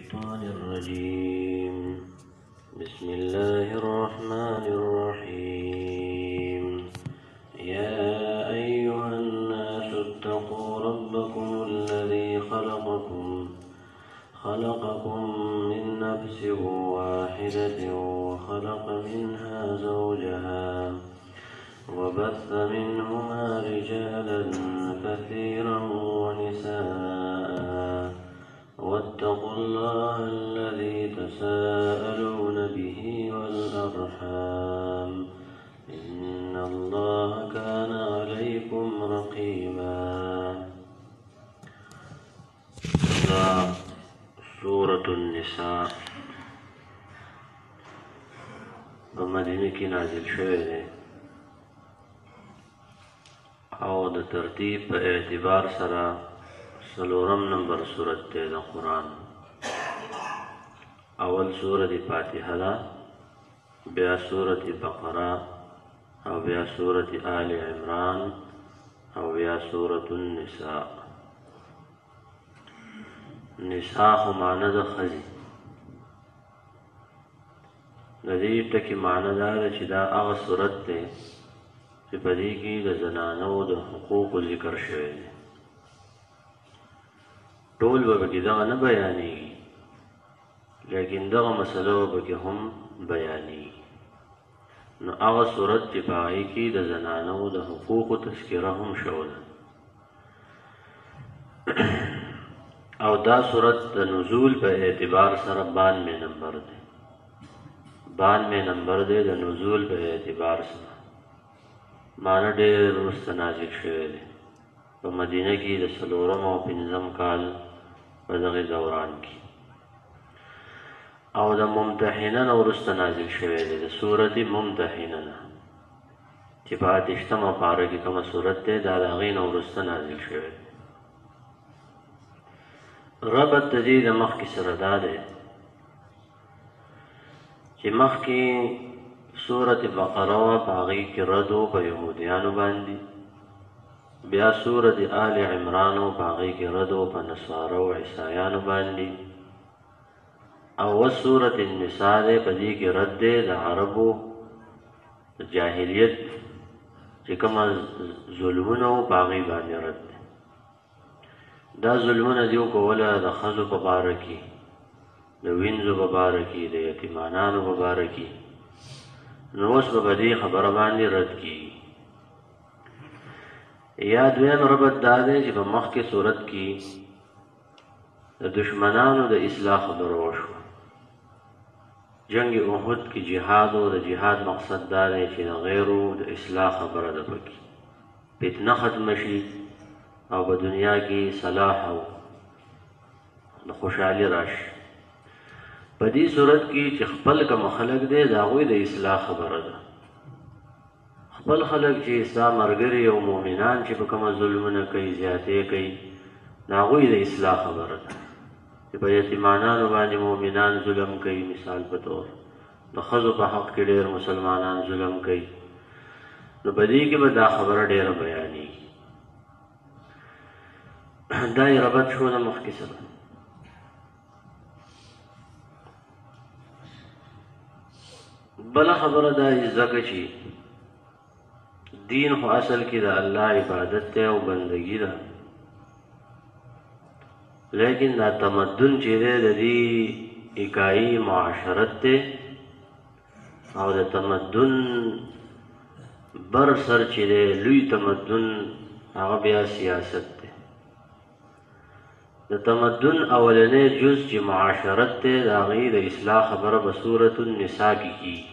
الشيطان الرجيم. بسم الله الرحمن الرحيم. يا أيها الناس اتقوا ربكم الذي خلقكم من نفس واحدة وخلق منها زوجها وبث منهما رجالا كثيرا ونساء واتقوا الله الذي تساءلون به والأرحام إن الله كان عليكم رقيبا. سورة النساء بمدینه کی نازل شوه ده او د ترتیب په اعتبار سره څلورم نمبر سورت ده د قرآن. اول سورت فاتحه ده، بیا سورت بقره او بیا سورت آل عمران او بیا سورت النساء. نساء خو معنی ده ښځې، د دې ټکي معنی دا ده چې دا هغه صورت دی چې په دې کې د زنانو د حقوقو ذکر شوی دی. ټول به پکې دغه نه بیانېږي، لیکن دغه مسله به پکې هم بیانېږي. نو هغه صورت چې په هغې کې د زنانو د حقوقو تذکره هم شوله. او دا صورت د نزول په اعتبار سره 92 نمبر دی. 92 نمبر دی د نزول په اعتبار سره. معنی ډېر وروسته نازل شوی دی، په مدینه کې د 4 او 5 کال په دغه دوران کې. او د ممتحنه نه وروسته نازل شوی دی، د سورت ممتحنه نه چې په 28مه پاره کې کومه سورت دی دا د هغې نه وروسته نازل شوی دی. ربط د دې د مخکې سره دا دی چې مخکې سورت بقره وه، په هغې کې رد و په یهودیانو باندې. بیا سورت آل عمران و، په هغې کې رد و په نصارو او عیسایانو باندې. او سورت النساء دی، په دې کې رد دی د عربو د جاهلیت چې کومه ظلمونه وو په هغې باندې رد دی. دا ظلمونه دیو کوله د ښځو په باره کې، د وینځو په باره کې، د یتیمانانو په باره کې. نو اوس به په دې خبره باندې رد کېږي. یا دویم ربط دا دی چې په مخکې صورت کې د دشمنانو د اصلاح خبره وشوه. جنگ احد کې جهاد و، د جهاد مقصد دا دی چې د غیرو د اصلاح خبره ده، پکې فتنه ختمه شي او په دنیا کې صلاح او د خوشحالي راشي. په دې صورت کې چې خپل کوم خلک دی د هغوی د اصلاح خبره ده. خپل خلک چې ستا ملګري او مؤمنان چې په کومه ظلمونه کوي، زیاتې کوي، د هغوی د اصلاح خبره ده. چې په یتیمانانو باندې مؤمنان ظلم کوي، مثال په طور د ښځو په حق کې ډېر مسلمانان ظلم کوي، نو په دې کې به دا خبره ډېره بیانېږي. دا یې ربط شو د مخکې سره. بله خبره دا ځکه چې دین خو اصل کې د الله عبادت دی او بندګي ده، لیکن دا تمدن چې دی د دې اکایي معاشرت دی، او د تمدن بر سر چې دی لوی تمدن هغه بیا سیاست دی. د تمدن اولنی جز چې معاشرت دی د هغې د اصلاح خبره په سورت النساء کې کېږي.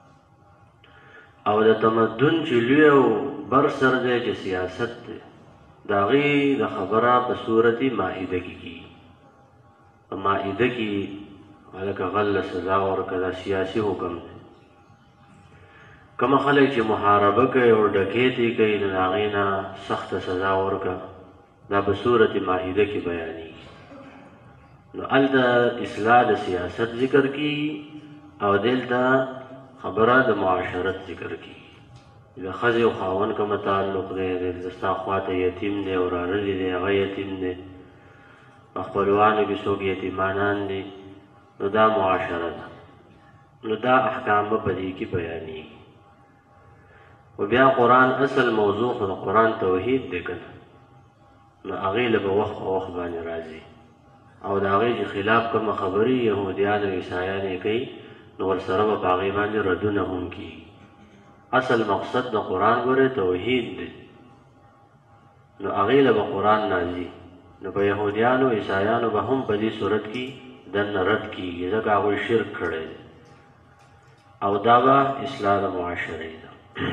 او د تمدن چې لوی او بر سر دی چې سیاست دی د هغې د خبره په سورت مائده کې کېږي. په مائده کې هلکه غله سزا ورکړه، دا سیاسي حکم دی. کومه خلک چې محاربه کوي او ډکیتې کوي نو د هغې نه سخته سزا ورکړه، دا په سورت مائده کې بیانېږي. نو هلته اصلاح د سیاست ذکر کېږي او دلته خبره د معاشرت ذکر کېږي. د ښځې او خاوند کومه تعلق دی، د ستا خواته یتیم دی او راغلی دی هغه یتیم دی، خپلوانو کې څوک یتیمانان دي، نو دا معاشره ده، نو دا احکام به په دې کې بیانېږي. و بیا قرآن اصل موضوع خو د قرآن توحید دی که نه، نو هغې له به وخت په وخت باندې راځي، او د هغې چې خلاف کومه خبرې یهودیان او عیسایان یې کوي، نو ورسره به په هغې باندې ردونه هم کېږي. اصل مقصد د قرآن ګورې توحید دی، نو هغې له به قرآن نازي، نو په یهودیانو عیسایانو به هم په دې صورت کې دننه رد کېږي، ځکه هغوی شرک کړی دی، او دا به اصلاح د معاشرې ده.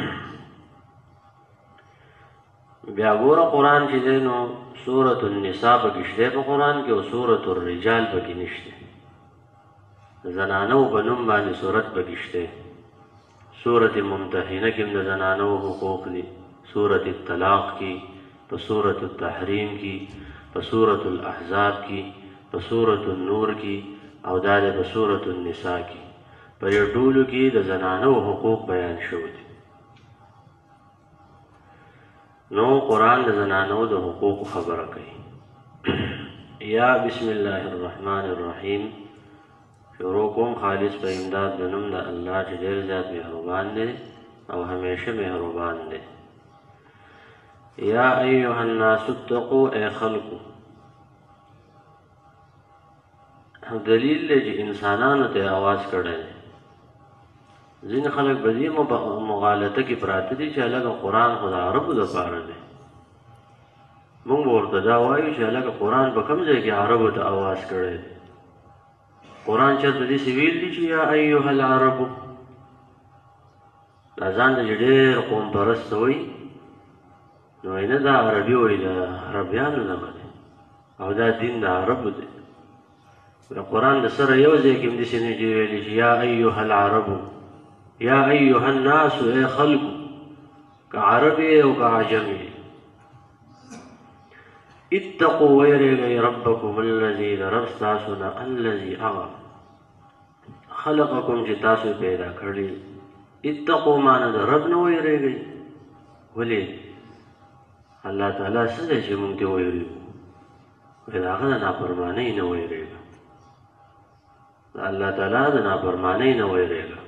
بیا ګوره قرآن چې دی نو سورة النساء پکې شته په قرآن کې، او سورة الرجال پکې نشته. زنانو په نوم باندې سورت پکې شته. سورة ممتحنه کې هم د زنانو حقوق دي، سورة الطلاق کې، په سورة التحریم کې، په سورة الاحزاب کې، په سورة النور کې، او دا په سورة النساء کې. په دې ټولو کې د زنانو حقوق بیان شوي دي. نو قرآن د زنانو د حقوق خبره کوي. یا بسم الله الرحمن الرحیم، شروع کوم خالص په امداد د نوم د الله چې ډېر زیات مهربان دی او همیشه مهربان دی. یا ایها الناس اتقوا، ای خلقو. دلیل دی چې انسانانو ته آواز کړی دی. ځینې خلک په دې مغالطه کې پراته دي چې هلکه قرآن خو د عربو دپاره دی. موږ به ورته دا وایو چې هلکه قرآن په کوم ځای کې عربو ته آواز کړی دی؟ قرآن چېرته داسې ویل دي چې یا ایها العربو؟ دا ځان ته چې ډېر قوم پرسته وایي، نو وایي نه دا عربي وایي، د عربیانو دغه دی او دا دین د عربو دی. د قرآن د سره یو ځای کې هم داسې نه چې ویلي چې یا ایها العربو، یا ایها الناس، اے خلقو، که عربی او که عجمی. اتقوا ویریگئی ربکم الذی رب ستاسونا، الذی اغا خلقکم چې تاسو پیدا کړی. اتقوا مانا د رب نه ویریگئی. ولی الله تعالی څه دی چې مونږ ته ویریږو؟ وایي د هغه د نافرمانۍ نه ویریږه، د الله تعالی د نافرمانۍ نه ویریږه.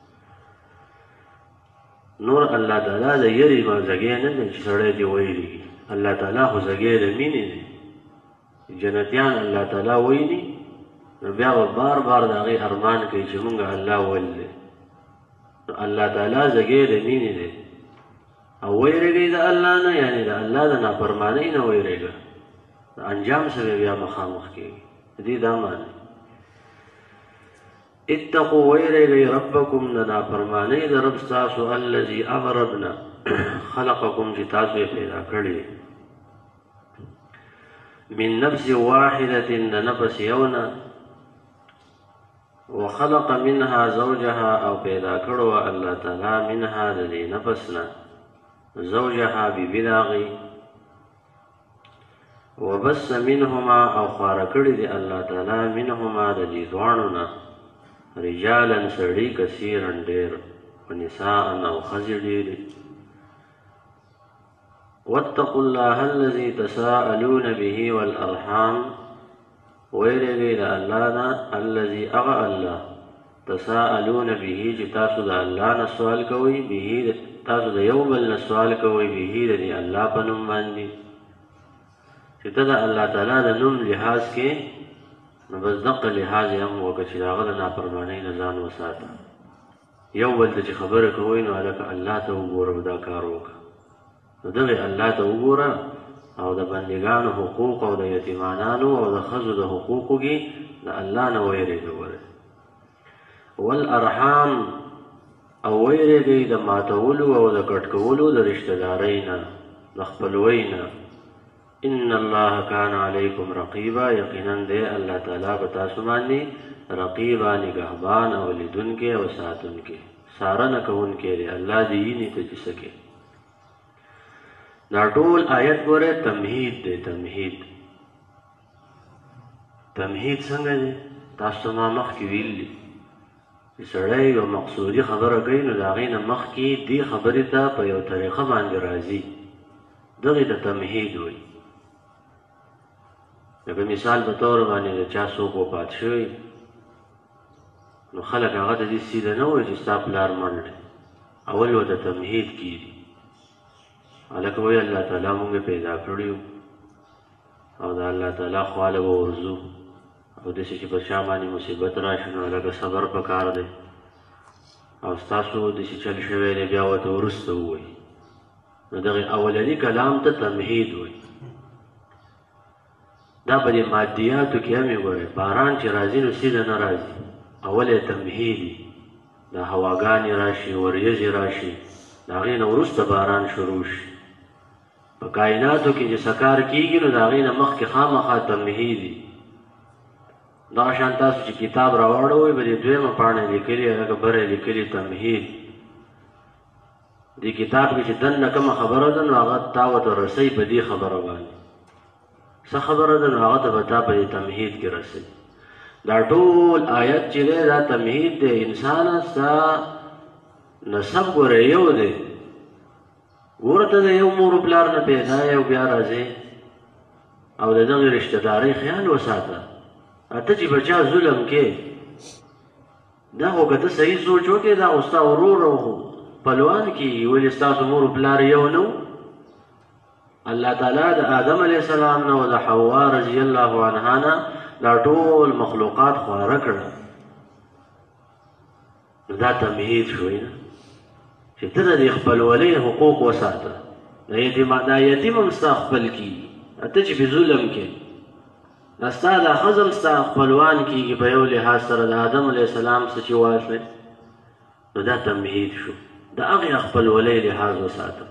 نور الله تعالی د یری زګی نه دی چې سړی دې ویریږي. الله تعالی خو زګی د مینې دی. جنتیان الله تعالی ویلي، نو بیا به بار بار د هغې ارمان کوي چې مونږ الله ویلی. نو الله تعالی زګی د مینې دی، او ویریږئ د الله نه، یعنې د الله د نافرمانۍ نه ویریږه. د انجام سره بیا مخامخ کېږي. د دې دا معنی اتقوا ویریگئی ربکم د نافرمانی د رب ستاسو، الذی اغربنا خلقکم چې تاسو یې پیدا کړی، من نفس واحدة د نفس یونا، وخلق منها زوجها او پیدا کړو الله تعالی منها د دې نفسنا زوجها بیبی د هغې، وبث منهما او خواره کړي دي الله تعالی منهما د دې دواړو نه رجالا سړي کثیرا ډېر، ونساء او ښځې ډېرې. واتقوا الله الذي تساءلون به والارحام، ویریږئ د الله نه الذي هغه الله تساءلون به چې تاسو د الله نه سوال کوئ، به تاسو د یو بل نه سوال کوئ، به د دې الله په نوم باندې. چې ته د الله تعالی د نوم لحاظ کې، نو بس دقه لحاظ یې هم وکړه چې د هغه د نافرمانۍ نه ځان وساته. یو بل ته چې خبره کوئ، نو هلکه الله ته وګوره، دا کار وکړه. نو دغې الله ته وګوره، او د بندګانو حقوق او د یتیمانانو او د ښځو د حقوقو کې د الله نه ویرېږه. ورې والارحام، او ویرېږئ د ماتولو او د کټ کولو د رشته دارۍ نه، د خپلوۍ نه. ان الله کان علیکم رقیبا، یقینا دی الله تعالی په تاسو باندې رقیبا، نگهبان او لیدونکی او ساتونکی، څارنه کوونکی دی. الله دې ویني ته چې څه کوي. دا ټول آیت ګوره تمهید دی. تمهید څنګه دی؟ تاسو ما مخکې ویلي چې سړی یو مقصودي خبره کوي، نو د هغې نه مخکې دې خبرې ته په یو طریقه باندې راځي. دغې ته تمهید وایي. لکه مثال په طور باندې د چا څوک وفات شوی نو خلک هغه ته دې سیده نه وایي چې ستا پلار مړ دی، اول ورته تمهید کېږي. هلکه وایي الله تعالی مونږ پیدا کړي یو او د الله تعالی خواله به ورځو او داسې چې په چا باندې مصیبت راشي نو هلکه صبر پکار دی او ستاسو داسې چل شوی دی بیا ورته وروسته ووایي. نو دغې اولني کلام ته تمهید وایي. دا په دې مادیاتو کې هم یې ګورئ، باران چې راځي نو سیده نه راځي، اول یې تمهیدي، دا هواګانې راشي، وریځې راشي، د هغې نه وروسته باران شروع شي. په کائناتو کې چې سکار کېږي نو د هغې نه مخکې خامخا تمهیدي. دغه شان تاسو چې کتاب راواړوئ به دې دویمه پاڼه لیکلي هغه بره یې لیکلي تمهید. دې کتاب کې چې دننه کومه خبره ده نو هغه تا ورته رسوي په دې خبره باندې، څه خبره ده نو هغه ته به تا په دې تمهید کې رسوي. دا ټول آیت چې دی دا تمهید دی. انسانه ستا نسب ګوره یو دی، ګوره ته د یو مور پلار نه پیدا یې او بیا راځې او د دغې رشته دارۍ خیال وساته. ته چې په چا ظلم کې دا خو که ته صحیح سوچ وکړې دا خو ستا ورور او پلوان کېږي، ولې ستاسو مور پلار یو نه و؟ الله تعالی د آدم علیه السلام نه او د حوا رضی الله عنها نه دا ټول مخلوقات خواره کړه. نو دا تمهید شوی نه چې ته د دې خپلولۍ حقوق وساته. دا یتیم هم ستا خپل کېږي، ته چې په ظلم کې دا ستا دا ښځه هم ستا خپلوان کېږي په یو لحاظ سره د آدم علیه السلام څه چې واخلې نو دا تمهید شو. د هغې خپلولۍ لحاظ وساته.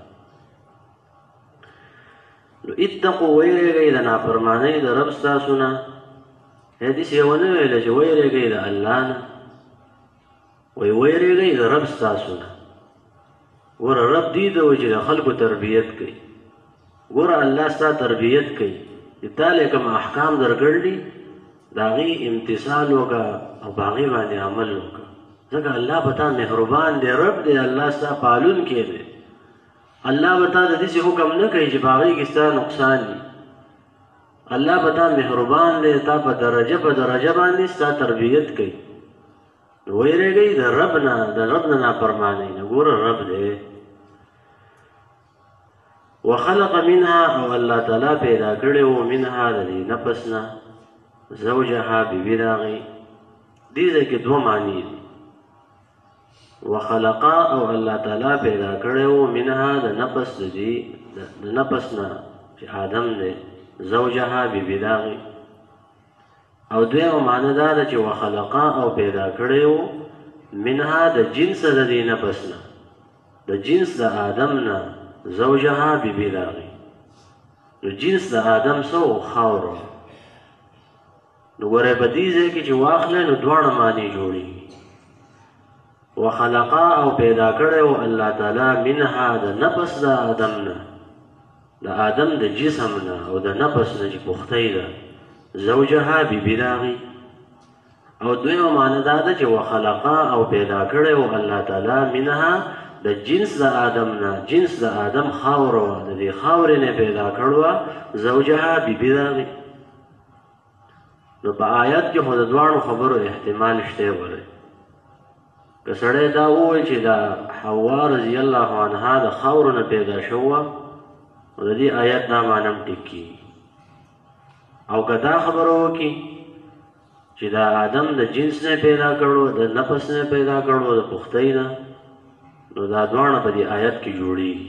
نو اتقوا ویرېږئ د نافرمانۍ د رب ستاسو نه. حدیث یې ونه ویله چې ویرېږئ د الله نه، وایي ویرېږئ د رب ستاسو نه. ګوره رب دې ته وایي چې د خلکو تربیت کوي. ګوره الله ستا تربیت کوي، چې تا له کوم احکام درکړلي د هغې امتثال وکړه او په هغې باندې عمل وکړه. ځکه الله په تا مهربان دی، رب دی، الله ستا پالونکی دی. الله به تا د داسې حکم نه کوي چې په هغې کې ستا نقصان دي. الله به تا مهربان دی، تا په درجه باندې ستا تربیت کوي. نو ویرېږئ د رب نه، د رب نه نافرمانۍ نه. ګوره رب دی. وخلق منها او الله تعالی پیدا کړی و منها د دې نفس نه زوجها بیبي د هغې. دې ځای کې دوه معنی دي. وخلقا او الله تعالی پیدا کړی و منها د نفس د دې د نفس نه چې آدم دی زوجها بیبي د هغې. او دویمه معنی دا ده چې وخلقا او پیدا کړی و منها د جنس د دې نفس نه، د جنس د آدم نه زوجها بیبي د هغې. نو جنس د آدم څه و؟ خاوره. نو ګورئ په دې ځای کې چې واخلئ نو دواړه معنی جوړېږي. وخلقا او پیدا کړی و الله تعالی منها د نفس د آدم نه، د آدم د جسم نه او د نفس نه چې پختۍ ده زوجها بیبي د هغې. او دویمه معنی دا ده چې وخلقا او پیدا کړی و الله تعالی منها د جنس د آدم نه، جنس د آدم خاوره وه، د دې خاورې نه پیدا کړې وه زوجها بیبي د هغې. نو په آیت کې خو د دواړو خبرو احتمال شته. ورئ که سړی دا ووایي چې د حوا رضی الله عنها د خاورو نه پیدا شوه نو د دې آیت دا معنی هم ټیک کېږي. او که دا خبره وکړي چې د آدم د جنس نه پیدا کړو، د نفس نه پیدا کړو، د پختۍ نه، نو دا دواړه په دې آیت کې جوړېږي.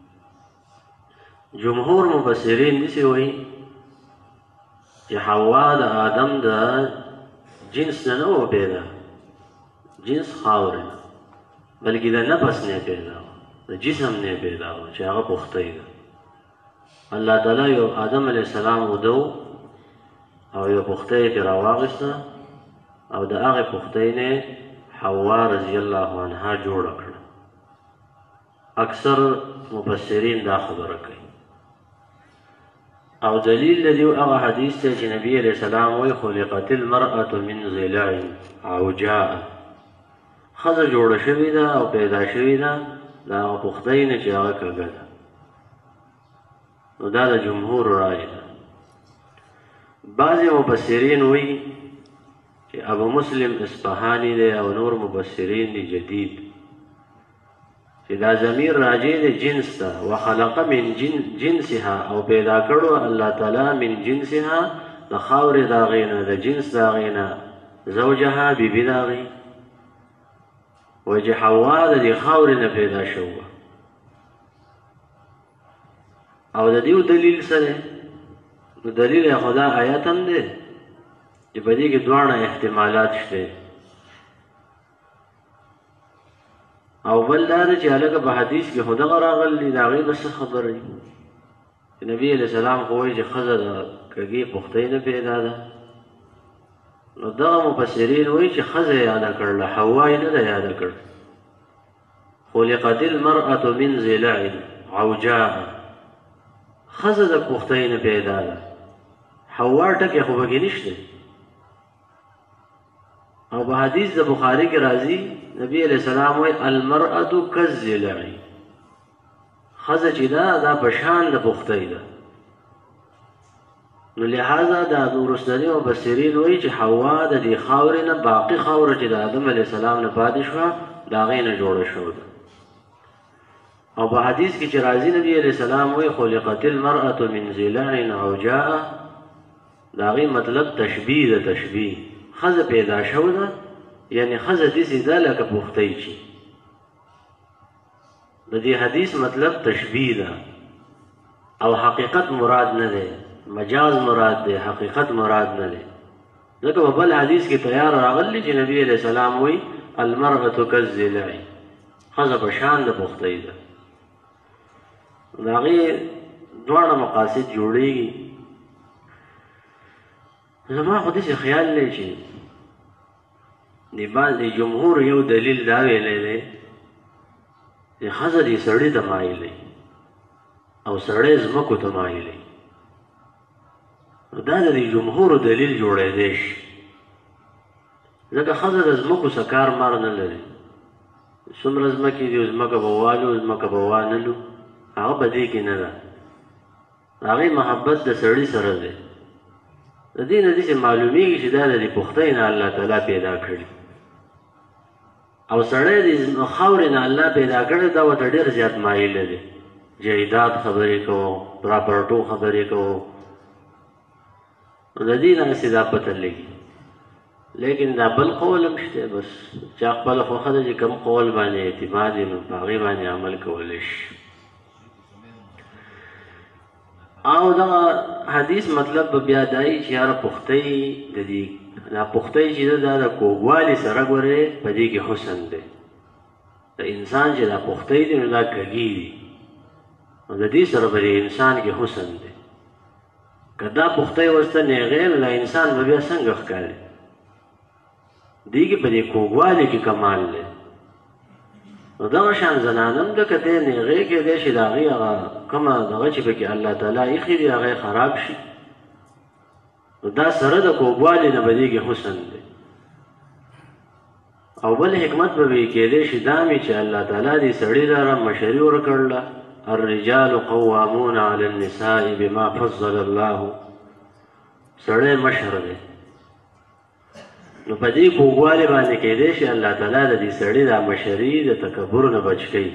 جمهور مفسرین داسې وایي چې حوا د آدم د جنس نه و پیدا، جنس خاورې نه، بلکې د نفس نه پیدا و، د جسم نه پیدا و چې هغه پختۍ ده. الله تعالی یو آدم علیه السلام ودو او یو پختۍ یې ترې راواخیسته او د هغې پختۍ نه حوا رضی الله عنها جوړه کړه. اکثر مفسرین دا خبره کوي. او دلیل د دې هغه حدیث دی چې نبی علیه السلام وایي خلقت المرأة من ضلع عوجاء. ښځه جوړه شوې ده او پیدا شوې ده د هغه پختۍ نه چې هغه کږه ده. نو دا د جمهور رایې ده. بعض مفسرین وایي چې ابو مسلم اصفهاني دی او نور مفسرین دي جدید چې دا ضمیر راجع دی جنس ته وخلق من جنسها او پیدا کړو الله تعالی من جنسها د خاورې د هغې نه د جنس د هغې نه زوجها بیبي د هغې وایي چې حوا د دې خاورې نه پیدا شوه او د دې دلیل څه دی نو دلیل یې خو دا آیت هم دی چې په دې کې دواړه احتمالات شته او بل دا دی چې هلکه په حدیث کې خو دغه راغلي د هغې به څه خبرې چې نبي علیه السلام خو وایي چې ښځه د کږې پختۍ نه پیدا ده نو دغه مفسرین وایي چې ښځه یې یاده کړله حوا یې نه ده یاده کړ خلقت المرأة من ضلع عوجاء ښځه د پختۍ نه پیدا ده حوا ټکی خو پکې نشته او په حدیث د بخاري کې راځي نبی علیہ السلام وایي المرأة کالضلع ښځه چې ده دا په شان د پختۍ ده نو لہذا دا وروستني مفسرین وایي چې حوا د دې خاورې نه باقي خاوره چې د آدم علیه السلام نه پاتې شوه د هغې نه جوړه شوه ده او په حدیث کې چې راځي نبی علیہ السلام وایي خلقت المرأة من ضلع عوجاء د هغې مطلب تشبیه ده تشبیه ښځه پیدا شوه ده یعنی ښځه داسې ده لکه پختۍ چې د دې حدیث مطلب تشبیه ده او حقیقت مراد نه دی مجاز مراد دی حقیقت مراد نه دی ځکه په بل حدیث کې تیار راغلی چې نبی علیہ السلام وایي المرأة کالضلع ښځه په شان د پختۍ ده د هغې دواړه مقاصد جوړېږي زما خو داسې خیال دی چې د بعض جمهور یو دلیل دا ویلی دی چې ښځه دې سړي ته مایلی او سړی ځمکو ته مایلی نو دا د دې جمهورو دلیل جوړېدی شي ځکه ښځه د ځمکو څه کار مار نه لري څومره ځمکې دي ځمکه به والو ځمکه به وانلو هغه په دې کې نه ده د هغې محبت د سړي سره دی د دې نه داسې معلومیږي چې دا د دې پختۍ نه الله تعالی پیدا کړي او سړی د خاورې نه الله پیدا کړی دا ورته ډېر زیات مایله دی جایداد خبرې کوو پراپرټو خبرې کوو نو د دې نه هسې دا پته لګي لیکن دا بل قول هم شته بس چا خپله خوښه ده چې کوم قول باندې اعتماد یې نو په هغې باندې عمل کولی شي او دغه حدیث مطلب به بیا دای چې یاره پختۍ د دې دا پختۍ چې ده دا د کوږوالي سره ګورې په دې کې حسن دی د انسان چې دا پختۍ دی نو دا کږي دي نو د دې سره به د انسان کې حسن دی که دا پختۍ ورته نیغې نو دا انسان به بیا څنګه ښکاري دې کې په دې کوږوالي کې کمال دی نو دغه شان زنانم ده که دی نیغې کېدی شي د هغې هغه کومه دغه چې پکې الله تعالی ایښي دي هغه خراب شي نو دا سره د کوږوالي نه به دې کې حسن دی او بل حکمت به یې کېدی شي دا مې چې الله تعالی دې سړي لره مشري ورکړله الرجال قوامون علی النساء بما فضل الله سړی مشر دی نو په دې کوږوالي باندې کېدی شي الله تعالی د دې سړي دا مشري د تکبر نه بچ کوي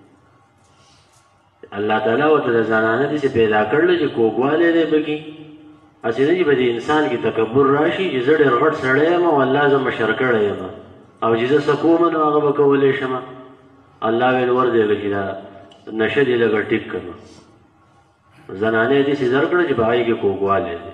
الله تعالی ورته د زنانه داسې پیدا کړله چې کوږوالی دی پکې هسې نه چې په دې انسان کې تکبر راشي چې زه ډېر غټ سړی یم او الله زه مشر کړی یم او چې زه څه کوم نو هغه به کولی شم الله ویل ورځېږه چې دا نشه دې لږه ټیک کړه زنانه یې داسې زر کړه چې په هغې کې کوږوالی دی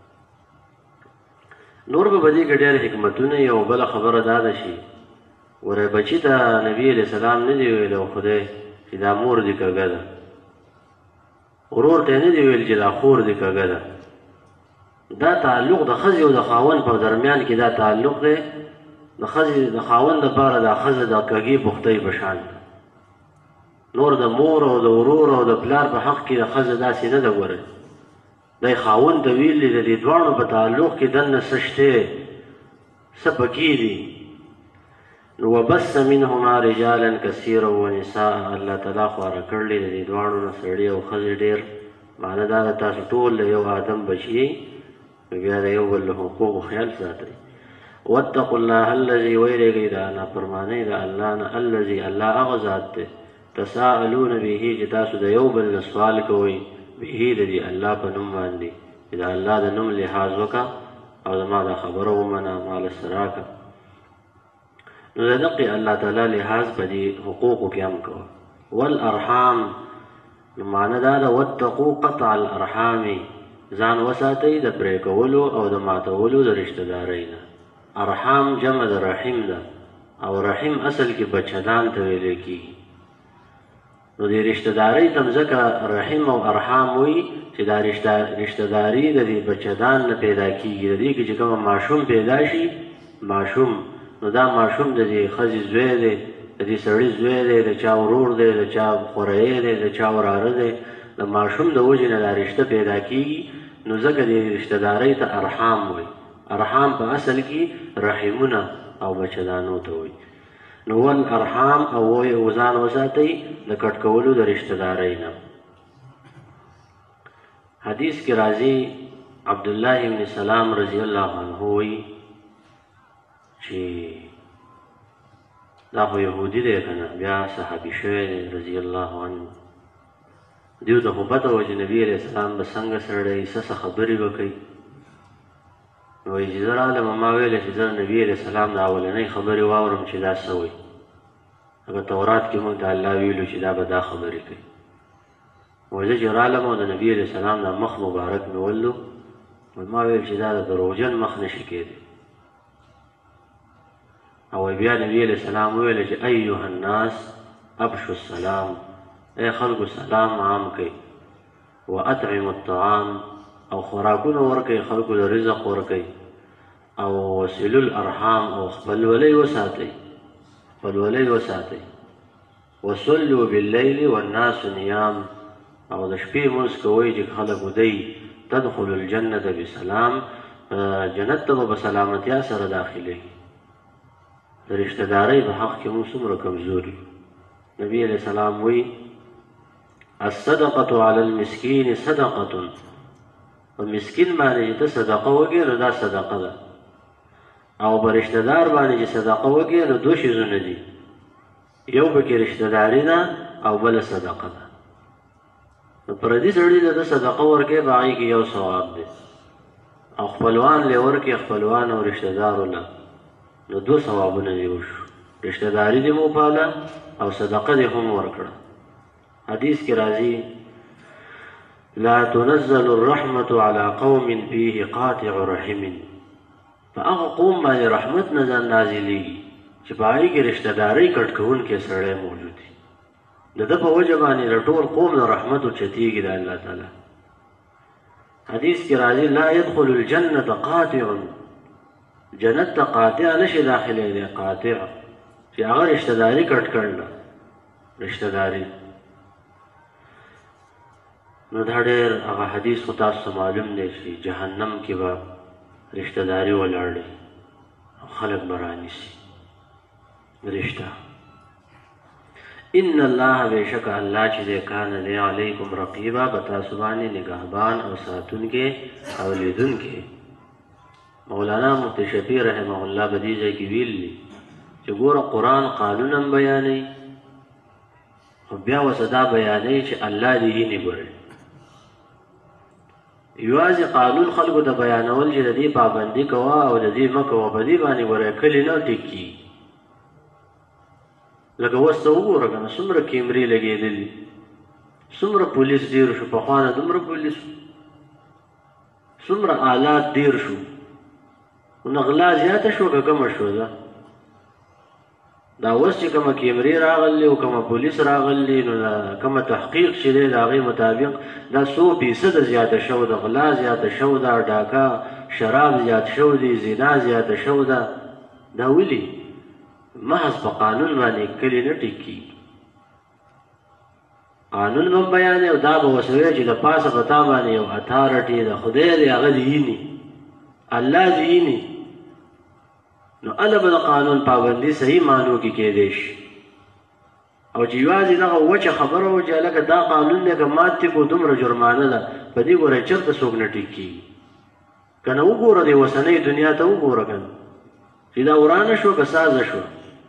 نور به په دې کې ډېر حکمتونه یو بله خبره دا ده چې وره بچي ته نبي علیه السلام نه دی ویلی او خدای چې دا مور دې کږه ده ورور ته یې نه دی ویل چې دا خور دې کږه ده دا تعلق د ښځې او د خاوند په درمیان کې دا تعلق دی د ښځې د خاوند دپاره دا ښځه د کږې پختۍ په شان ده نور د مور او د ورور او د پلار په حق کې د ښځه داسې نه ده ګوره دی خاوند ته ویلي د دې دواړو په تعلق کې دننه څه شته څه پکې دي نو وبث منهما رجالا کثیرا ونساء الله تعالی خواره کړلې د دې دواړو نه سړي او ښځې ډېر معنی دا ده تاسو ټول د یو آدم بچي بیا د یو بل له حقوقو خیال ساتئ. واتقوا الله الذي ویریږئ د نافرمانۍ د الله نه الذي الله هغه ذات دی تساءلون به چې تاسو د یو بل نه سوال کوئ به د دې الله په نوم باندې چې د الله د نوم لحاظ وکړه او زما دا خبره ومنه ما له څه راکړه. نو د دقې الله تعالی لحاظ په دې حقوقو کې هم کوه. والارحام نو معنی دا ده واتقوا قطع الارحام ځان وساتئ د پرې کولو او د ماتولو د رشته دارۍ نه. ارحام جمع د رحم ده او رحم اصل کې بچدان ته ویلی کېږي. نو د رشته دارۍ ته ځکه رحم او ارحام وي چې دا رشته داري د دې بچدان نه پیدا کېږي. د دې کې چې کومه ماشوم پیدا شي ماشوم نو دا ماشوم د دې ښځې زوی دی د دې سړي زوی دی د چا ورور دی د چا خوریی دی د چا وراره دی د ماشوم د وجې نه دا رشته پیدا کېږي. نو ځکه د رشته دارۍ ته ارحام وي. ارحام په اصل کې رحمونه او بچدانو ته وي. نو والارحام او ځان وساتئ د کټ کولو د رشته دارۍ نه. حدیث کې راځي عبدالله ابن سلام رضی الله عنه وی چې دا خو یهودي دی که نه بیا صحابي شوی دی رضی الله عنه. دیو ته خو پته وه چې نبي علیه السلام به څنګه سړی څه خبرې به کوي. نو وایي چې زه رالم ما ویله چې زه نبي علیه السلام د اولنۍ خبرې واورم چې دا څه وایي. هغه تورات کې موږ د الله ویلو چې دا به دا خبرې کوي. وایي زه چې رالم او د نبي علیه السلام د مخ مبارک مې ولو ما ویل چې دا د دروغجن مخ نشي کېدی. او بیا نبی علیہ السلام ویل چې ایها الناس ابشوا السلام اے خلقو سلام عام کئ واطعموا الطعام او خوراکونه ورکئ خلقو د رزق ورکئ او وصلوا الارحام او خپلولۍ وساتئ وصلوا باللیل والناس نیام او د شپې مونځ کوئ چې خلک ودئ تدخلوا الجنة بسلام جنت ته به په سلامتیا سره داخلېږي. د رشته دارۍ په حق کې موږ څومره کمزور یو. نبي علیه السلام وی الصدقة علی المسکین صدقة په مسکین باندې چې ته صدقه وکړې نو دا صدقه ده او په رشته دار باندې چې صدقه وکړې نو دوه شیزونه دي یو پکې رشته داري ده او بله صدقه ده. نو پردي سړي ته ته صدقه ورکړې په هغې کې یو ثواب دی او خپلوان لی ورکړې خپلوان او رشته دارو له نو دو ثوابونه دی وشو. رشته داري دې مو پاله او صدقه دې هم ورکړه. حدیث کې راځي لا تنزل الرحمة على قوم فيه قاطع رحم په هغه قوم باندې رحمت نه نازلېږي چې په هغې کې رشته دارۍ کټ کوونکی سړی موجود وي. د ده په وجه باندې د ټول قوم د رحمت اوچتېږي د الله تعالی. حدیث کې راځي لا يدخل الجنة قاطع جنت ته قاطع نشي داخلې دی قاطع چې هغه رشته داري کټ کړله رشته داري. نو دا ډېر هغه حدیث خو تاسو ته معلوم دی چې جهنم کې به رشته داري ولاړ دی او خلک به رانیسي رشته. ان الله بېشکه الله چې دی کان دی علیکم رقیبا په تاسو باندې نگهبان او ساتونکی او لیدونکی. مولانا مفتی شفیع رحمه الله په دې ځای کې ویلي چې ګوره قرآن قانون هم بیانوي خو بیا ورسه دا بیانوي چې الله دې یې نه ګوري. یوازې قانون خلکو ته بیانول چې د دې پابندي کوه او د دې مه کوه په دې باندې ګوره کلي نه ټیک کېږي. لکه اوس ته وګوره که نه څومره کیمرې لګېدلي څومره پولیس ډېر شو. پخوا نه دومره پولیس څومره آلات ډېر شو نو غلا زیاته شو که کمه شو ده. دا اوس چې کومه کیمرې راغلي او کومه پولیس راغلي نو کومه تحقیق چې دی د هغې مطابق دا 100% زیاته شو ده. غلا زیاته شو ده ډاکه شراب زیات شو دی زنا زیاته شو ده. دا ولې محض په قانون باندې کلي نه ټیک کېږي. قانون به بیانوي او دا به ورسه وایي چې د پاسه په تا باندې یو اتارټي د خدای دی هغه دې ییني الله دې ییني نو هله به د قانون پابندي صحیح معنو کې کېدی شي. او چې یوازې دغه وچه خبره وه چې هلکه دا قانون دی که مات دې کو دومره جرمانه ده په دې ګوره چېرته څوک نه ټیک کېږي. که نه وګوره دې اوسنۍ دنیا ته وګوره که نه چې دا ورانه شوه که سازه شوه.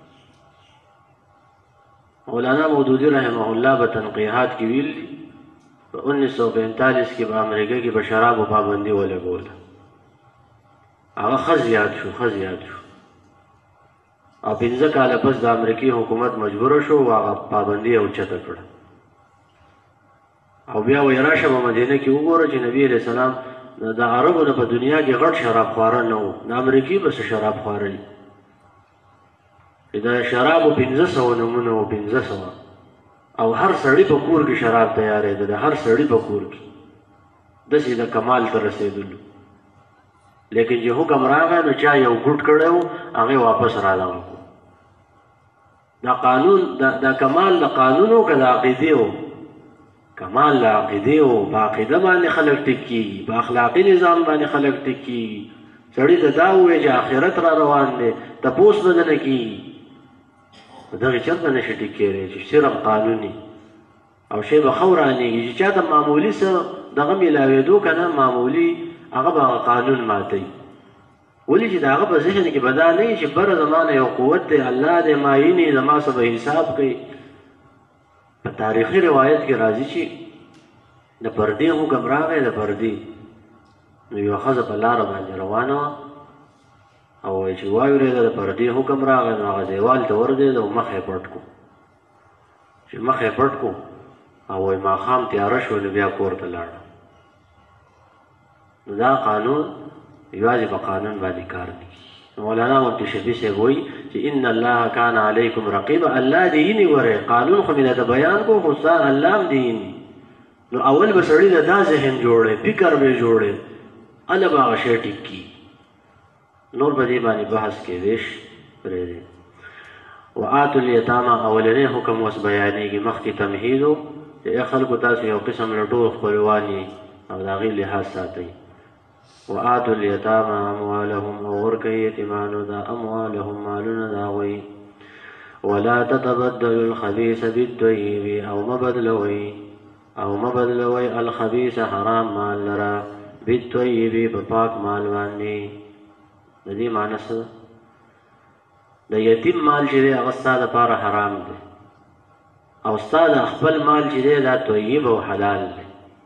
مولانا مودودی رحمه الله په تنقیحات کې ویل دي په 1945 کې په امریکا کې په شرابو پابندي ولګوله. هغه ښه زیات شو او 15 کاله پس د امریکایي حکومت مجبوره شو هغه پابندي اوچته کړه. او بیا وایي راشه په مدینه کې وګوره چې نبي علیه السلام د عربو نه په دنیا کې غټ شراب خواره نه و، د امریکایي به څه شراب خواره د شرابو 1500 نومونه و، 1500 او هر سړی په کور کې شراب تیارېده، د هر سړی په کور کې داسې د کمال ته رسېدلو. لیکن چې حکم راغی نو چا یو ګوټ کړی و هغې واپس رالغه کړو. دا قانون دا کمال د قانون و که د عقیدې و؟ کمال د عقیدې و. په عقیده باندې خلک ټیک کېږي، په اخلاقي نظام باندې خلک ټیک کېږي. سړي ته دا ووایي چې آخرت را روان دی، تپوس به نه کېږي. دغې چېرته نشي ټیک کېدی چې صرف قانوني او شی به ښه ورانېږي چې چا ته معمولي څه دغه میلاوېدو که نه معمولي هغه به هغه قانون ماتوي. ولې چې د هغه په ذهن کې به دا نه وي چې بره زما نه یو قوت دی، الله دی معیني زما څه به حساب کوي. په تاریخي روایت کې راځي چې د پردې حکم راغی، د پردې نو یوه ښځه په لاره باندې روانه وه او وایي چې واورېده د پردې حکم راغی نو هغه دیوال ته ورګېده او مخ یې پټ کړو. چې مخ یې پټ کړو او وایي ماښام تیاره شو نو بیا کور ته لاړه. نو دا قانون یوازې په قانون باندې کار نه کېږي. مولانا مفتی شفیع صاحب وایي چې ان الله کان علیکم رقیبا، الله دې ییني ورې قانون خو مې درته بیان کو خو ستا الله هم دې ییني. نو اول به سړي د دا ذهن جوړی، فکر به جوړی، هله به هغه شی ټیک کي. نور په دې باندې بحث کېدی شي پرېږدئ. وآتوا الیتاما اولنی حکم اوس بیانېږي، مخکې تمهید و چې ای خلکو تاسو یو قسم لټور خپلوان یې او د هغې لحاظ ساتئ. وآتوا الیتاما اموالهم او ورکئ یتیمانو دا اموالهم مالونه د هغوی. ولا تتبدلوا الخبیث بالطیب او مه بدلوئ الخبیث حرام مال لره بالطیب په پاک مال باندې. د دې معنی څه ده؟ د یتیم مال چې دی هغه ستا دپاره حرام دی او ستا د خپل مال چې دی دا طیب او حلال دی.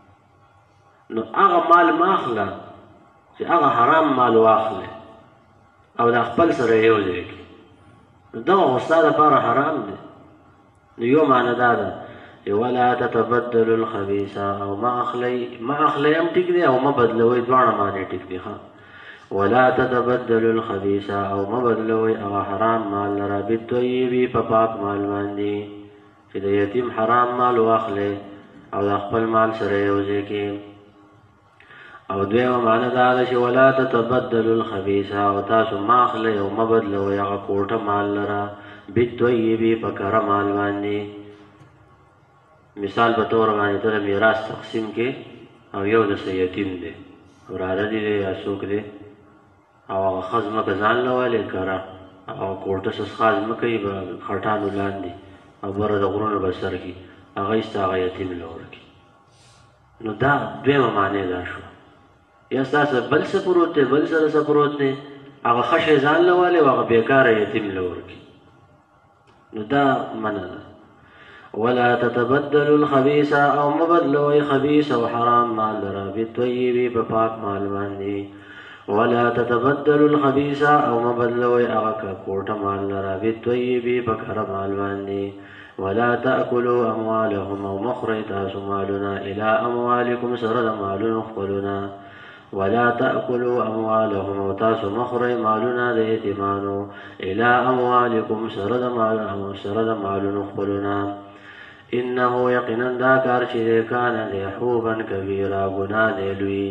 نو هغه مال مه اخله چې هغه حرام مال واخلې او د خپل سره یو ځای کړي، نو دغه خو ستا دپاره حرام دی. نو یو معنی دا ده چې ولا تتبدلوا الخبیث او مه اخلئ هم ټیک دی او مه بدلوئ، دواړه معنی ټیک دی. ولا تتبدلوا الخبیث او مه بدلوئ هغه حرام مال لره بالطیب په پاک مال باندې. چې د یتیم حرام مال واخلې او د خپل مال سره یو ځای کړي. او دویمه معنی دا ده چې ولا تتبدلوا الخبیث او تاسو مه اخلئ او مه بدلوئ هغه کوټه مال لره بالطیب په کره مال باندې. مثال په طور باندې ته د میراث تقسیم کې او یو دسه یتیم دی، وراره دی یا څوک دی او هغه ښه ځمکه ځان له والې کره او کوټه سسخا ځمکه یې به خټانو لاندې او بره د غرونو به سر کي، هغه ایسته هغه یتیم له ورکړي. نو دا دویمه معنی دا شوه. یا ستاسو بل څه پروت دی، بل سره څه پروت دی، هغه ښه شی ځان له والې او هغه بېکاره یتیم له ورکړي. نو دا منع ده. ولا تتبدلوا الخبیث او مه بدلوئ خبیث او حرام مال لره بالطیب په پاک مال باندې. ولا تتبدلوا الخبیث او مه بدلوئ هغه کوټه مال لره بالطیب په کره مال باندې. ولا تأکلوا اموالهم او مه خورئ تاسو مالونه الی اموالکم سره د مالونو خپلونه. ولا تأکلوا اموالهم او تاسو مه خورئ مالونه د یتیمانو الی اموالکم سره د مالونو خپلونه. انه یقینا دا کار چې دی کان دی حوبا کبیرا ګناه دی لوی.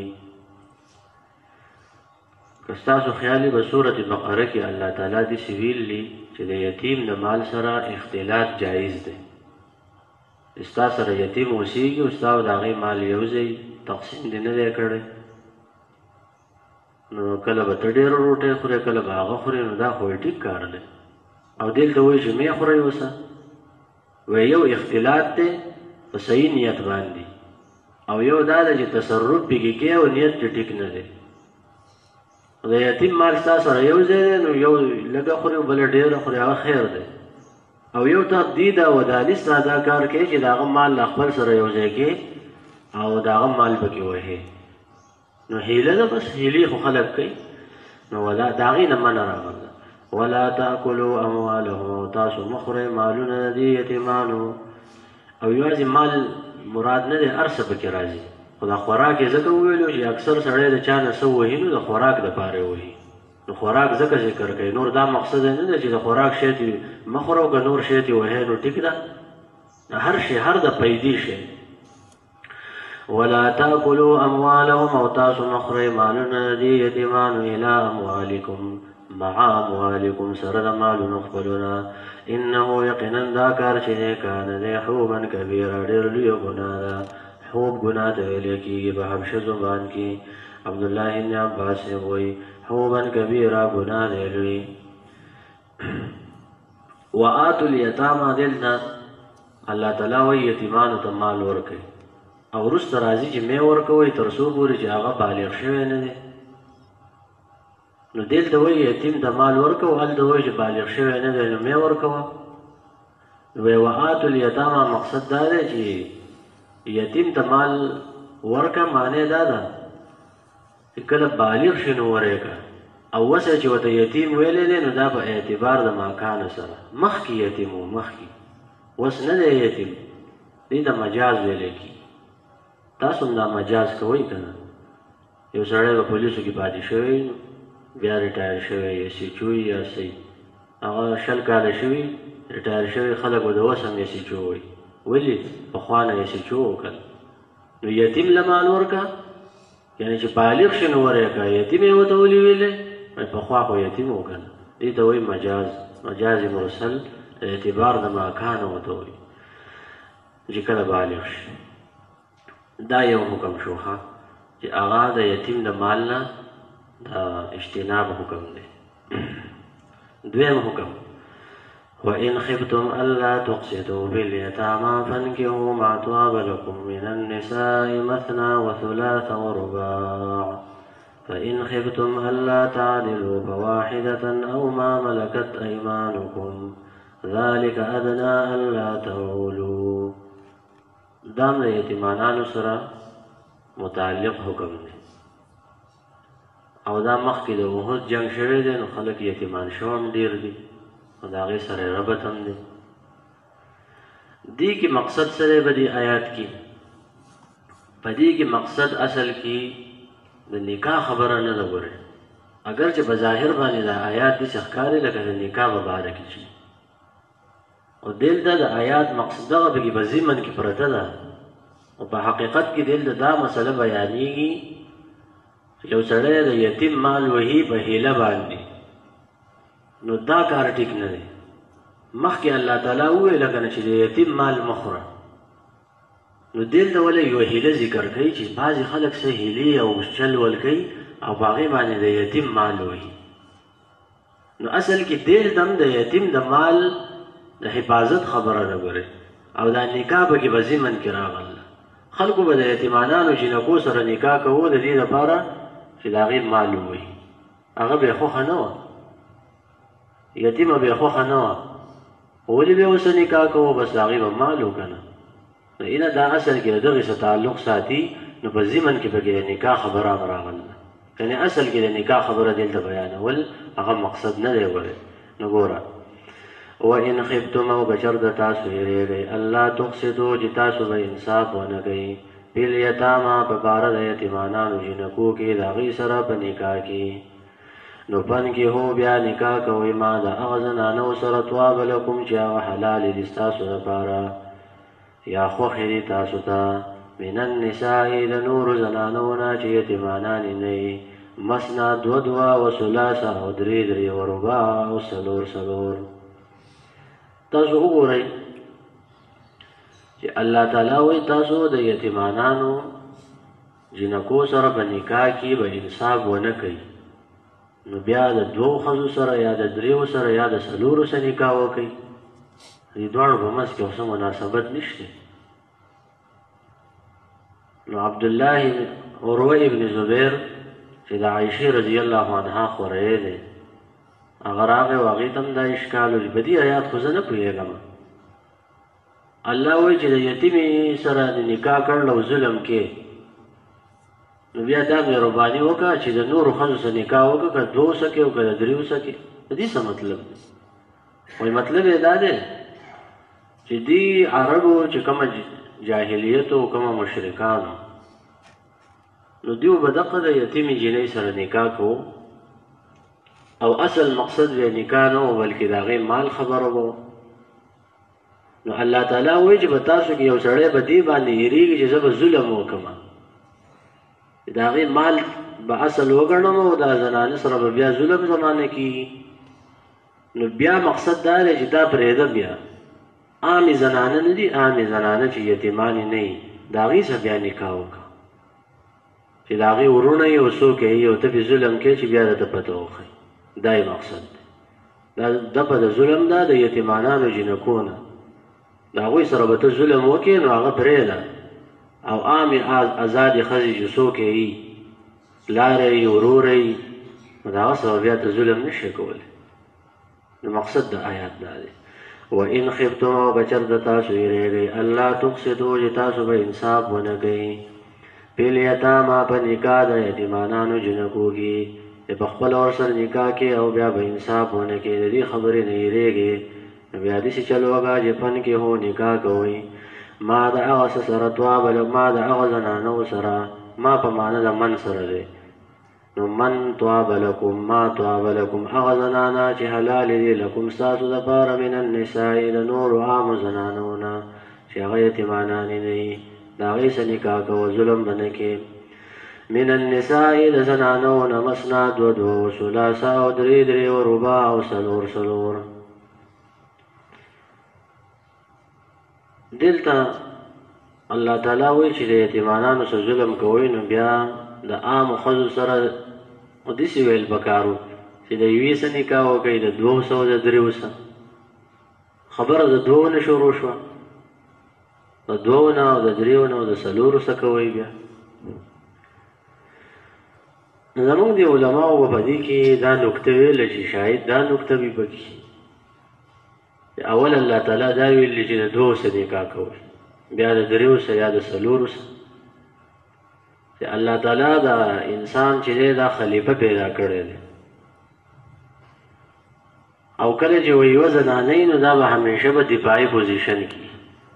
که ستاسو خیال به سورة بقره کې الله تعالی داسې ویلي چې د یتیم د مال سره اختلاط جایز دی. ستا سره یتیم اوسېږي او ستا او د هغې مال یو ځای تقسیم دې نه دی کړی، نو کله به ته ډېره روټۍ خورې کله به هغه خورې، نو دا خو ټیک کار دی. او دلته وایي چې مې خورئ اوسه یو اختلاط دی په صحیح نیت باندې، او یو دا ده چې تصرف پکې کې او نیت چې ټیک نه دی. د یتیم مال ستا سره یو ځای دی نو یو لږه خوري بله ډېره خوري هغه خیر دی او یو ته دې دا وداني ستا دا کار کوي چې د هغه مال له خپل سره یو ځای کې او د هغه مال پکې وهې نو هیله ده بس هیلې خو خلک کوي نو ولا د هغې نه منع راغله ولا تاکلوا اموالهم تاسو مه خورئ مالونه د دې یتیمانو او یوازې مال مراد نه دی هر څه پکې راځي خو دا خوراک یې ځکه وویلو چې اکثر سړی د چا نه څه وهي نو د خوراک دپاره یې وهي نو خوراک ځکه ذکر کوي نور دا مقصد یې نه دی چې د خوراک شی تې مه خوره او که نور شی تې وهی نو ټیک ده هر شی هر د پیدې شی ولا تاکلوا اموالهم او تاسو مه خورئ مالونه د دې یتیمانو الی اموالکم مع اموالکم سره د مالونو خپلونه انه یقینا دا کار چې دی کان دی حوبا کبیره ډېر لویه ګناه ده حوب ګناه ته ویلی کېږي په حبشه زبان کې عبدالله بن عباس یې وایي حوبا کبیره ګناه دی لوی وآتوا الیتاما دلته الله تعالی وایي یتیمانو ته مال ورکوئ او وروسته راځي چې مې ورکوئ تر څو پورې چې هغه بالغ شوی نه دی نو دلته وایي یتیم ته مال ورکوه هلته وایي چې بالغ شوی نه دی نو مې ورکوه وایي وآتوا الیتاما مقصد دا دی چې یتیم ته مال ورکه معنی دا ده چې کله بالغ شي نو ورکه او وسه چې ورته یتیم ویلی دی نو دا په اعتبار د ماکانو سره مخکې یتیم و مخکې اوس نه دی یتیم دې ته مجاز ویلی کېږي تاسو هم دا مجاز کوئ که نه یو سړی په پولیسو کې پاتې شوی بیا ریټایر شوی یا سیچو یا سی هغه 20 کاله شوي ریټایر شوی خلک به د اوس هم یې سیچو وایي ولې پخوا نه یې سیچو وکړل نو یتیم له مال ورکه یعنې چې بالغ شي نو ورکه یتیم یې ورته ولې ویلی پخوا خو یتیم وکړه دې ته وایي مجاز مرسل اعتبار د ماکانو ورته وایي چې کله بالغ شي دا یو حکم شو ښه چې هغه د یتیم د مال نه دا اجتناب حکم دی دویم حکم وَإِنْ خِفْتُمْ أَلَّا تُقْسِطُوا فِي الْيَتَامَى فَانكِحُوا مَا طَابَ لَكُم مِّنَ النِّسَاءِ مَثْنَىٰ وَثُلَاثَ وَرُبَاعَ فَإِنْ خِفْتُمْ أَلَّا تَعْدِلُوا فَوَاحِدَةً أَوْ مَا مَلَكَتْ أَيْمَانُكُمْ ذَلِكَ أَدْنَىٰ أَلَّا تَعُولُوا دام د یتیمانانو سره متعلق حکم دی او دا مخکې د احد جنگ شوی دی نو خلک یتیمان شو هم ډېر دي او د هغې سره ربط هم دی دې کې مقصد څه دی په دې آیات کې په دې کې مقصد اصل کې د نکاح خبره نه ده ګورئ اگر چې په ظاهر باندې دا آیات داسې ښکاري لکه د نکاح په باره کې چې او دلته د آیات مقصد دغه پکې په ضمن کې پرته ده او په حقیقت کې دلته دا مسله بیانېږي یو سړی د یتیم مال وهي په هیله باندې نو دا کار ټیک نه دی مخکې الله تعالی وویله که نه چې د یتیم مال مه خوره نو دلته ولې یوه هیله ذکر کوي چې بعضې خلک څه هیلې او چل ول کوي او په هغې باندې د یتیم مال وهي نو اصل کې دلته هم د یتیم د مال د حفاظت خبره ده ګورئ او دا نکاح پکې په ضمن کې راغله خلکو به د یتیمانانو جینکو سره نکاح کوو د دې لپاره چې د هغې مال ووهي هغه بې خوښه نه وه یتیمه بې خوښه نه وه ولې به ورسره نکاح کوو بس د هغې به مال و که نه نو اینه دا اصل کې د دغې سره تعلق ساتي نو په ضمن کې پکې د نکاح خبره هم راغله یعنې اصل کې د نکاح خبره دلته بیانول هغه مقصد نه دی ګورئ نو ګوره وَإِنْ خِفْتُمْ او بچر د تاسو یریږئ الله تقسطو چې تاسو به انصاف ونه کوئ فی الیتاما په باره د یتیمانانو جنکو کې د هغوی سره په نکاح کې نو فانکحو بیا نکاح کوئ ما د هغه زنانو سره طاب لکم چې هغه حلالې دي ستاسو لپاره یا خوښې دي تاسو ته من النساء د نورو زنانو نه چې یتیمانانې نه وي مثنا دوه و ثلاثه او درې و رباع او څلور تاسو وګورئ چې الله تعالی وایي تاسو د یتیمانانو جنکو سره په نکاح کې به انصاف ونه کوي نو بیا د 2 ښځو سره یا د 3 سره یا د 4 سره نکاح وکړي دې دواړو په منځ کې څه مناسبت نشته نو عبدالله عروه ابن زبیر چې د عائشې رضی الله عنها خورې دی هغه راغی او هغې ته هم دا اشکال و چې په دې آیات خو زه نه پوهېږم الله وایي چې د یتیمې سره د نکاح کړل او ظلم کې نو بیا دا مهرباني وکړه چې د نورو ښځو سره نکاح وکړه که دوه سکې او که د دریو سکې د دې څه مطلب دی وایي مطلب یې دا دی چې دې عربو چې کومه جاهلیت او کومه مشرکانو نو دیو به دقه د یتیمې جینۍ سره نکاح کوو او اصل مقصد به نکاح نه و بلکې د هغې مال خبره به نو الله تعالی وایي چې به تاسو کې یو سړی به دې باندې هېرېږي چې زه به ظلم وکړم د هغې مال به اصل وګڼم او دا زنانه سره به بیا ظلم زمانه کېږي نو بیا مقصد دا دی چې دا پرېږده بیا عامې زنانه نه دي عامې زنانه چې یتیمانې نه وي د هغې سره بیا نکاح وکړه چې د هغې ورونه یې او څوک یې او ته پې ظلم کوې چې بیا درته پته وښیي دا یې مقصد دی دا دپه د ظلم دا د یتیمانانو جنکو نه د هغوی سره به ته ظلم وکړې نو هغه پرېږده او عامې ازادې ښځې چې څوک یې وي پلاره یې وروره یي نو د هغه سره بیا ته ظلم نه شي کولی نو مقصد د آیات دا دی وَإِنْ خِفْتُمْ او بچرته تاسو یېرېږئ الله تقسطوا چې تاسو به انصاف ونه کوئ فی الیتامی په نکاح د یتیمانانو جنکو کې چې په خپله ورسره نکاح کې او بیا به انصاف ونه کوئ د دې خبرې نه یېرېږئ نو بیا داسې چل وکړه چې پن کې هو نکاح کوئ ما د هغه څه سره توابل ما د هغه زنانو سره ما په معنی د من سره دی نو من طاب لکم ما طاب لکم هغه زنانه چې حلال دي لکم ستاسو دپاره من النساء د نورو عامو زنانو نه چې هغه یتیمانانې نه وي د هغې سره نکاح کوه ظلم به نه کې من النساء د زنانو نه مثنا دوه دوه و ثلاثه او درې درې و رباع او څلور څلور دلته الله تعالی وایي چې د یتیمانانو سره ظلم کوئ نو بیا د عامو ښځو سره داسې ویل پکار و چې د یوې سره نکاح وکړئ د 200 د 300 خبره د 2 نه شروع شوه د 2 نه او د 3 نه او د 4 څه کوئ بیا زمونږ د علماو به په دې کې دا نکته ویله چې شاید دا نکته وي پکې اول الله تعالی دا ویلي چې د 2 سره نکاح کوئ بیا د 3 سره یا د 4 سره چې الله تعالی دا انسان چې دی دا خلیفه پیدا کړی دی او کله چې یوه زنانه نو دا به همیشه په دفاعي پوزیشن کې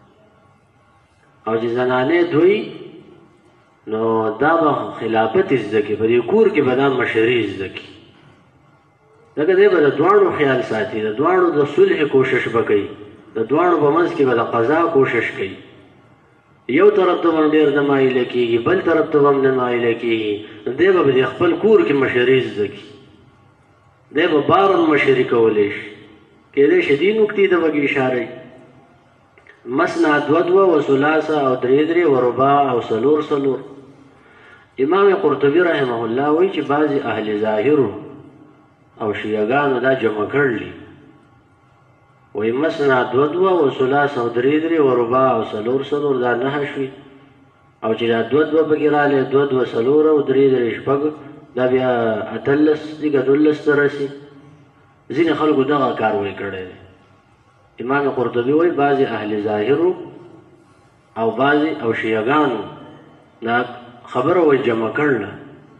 او چې زنانې دوی نو دا به خلافت زده کړي په دې کور کې به دا مشري زده کړي ځکه دی به د دواړو خیال ساتي د دواړو د صلح کوشش به کوي د دواړو په منځ کې به د قضا کوشش کوي یو طرف ته هم ډېر نه مایله کېږي بل طرف ته هم نه مایله کېږي نو دی به د خپل کور کې مشري زده کړي دی به بار هم مشري کولی شي کېدای شي دې نکتې ته پکې اشاره مثنا 2 و ثلاثه او 3 و رباع او 4 امام قرطبي رحمه الله وایي چې بعضې اهل ظاهرو او شیعګانو دا جمع کړلي وایي مثنا 2 و ثلاثه او 3 و رباع او 4 دا 9 شوي او چې دا 2 پکې راغلی 2 4 او 3 شپږ دا بیا 18 دي که 12 ته رسي ځینې خلکو دغه کاروی کړی دی امام قرطبي وایي بعضې اهل ظاهرو او بعضې او شیعګانو دا خبره وایي جمع کړله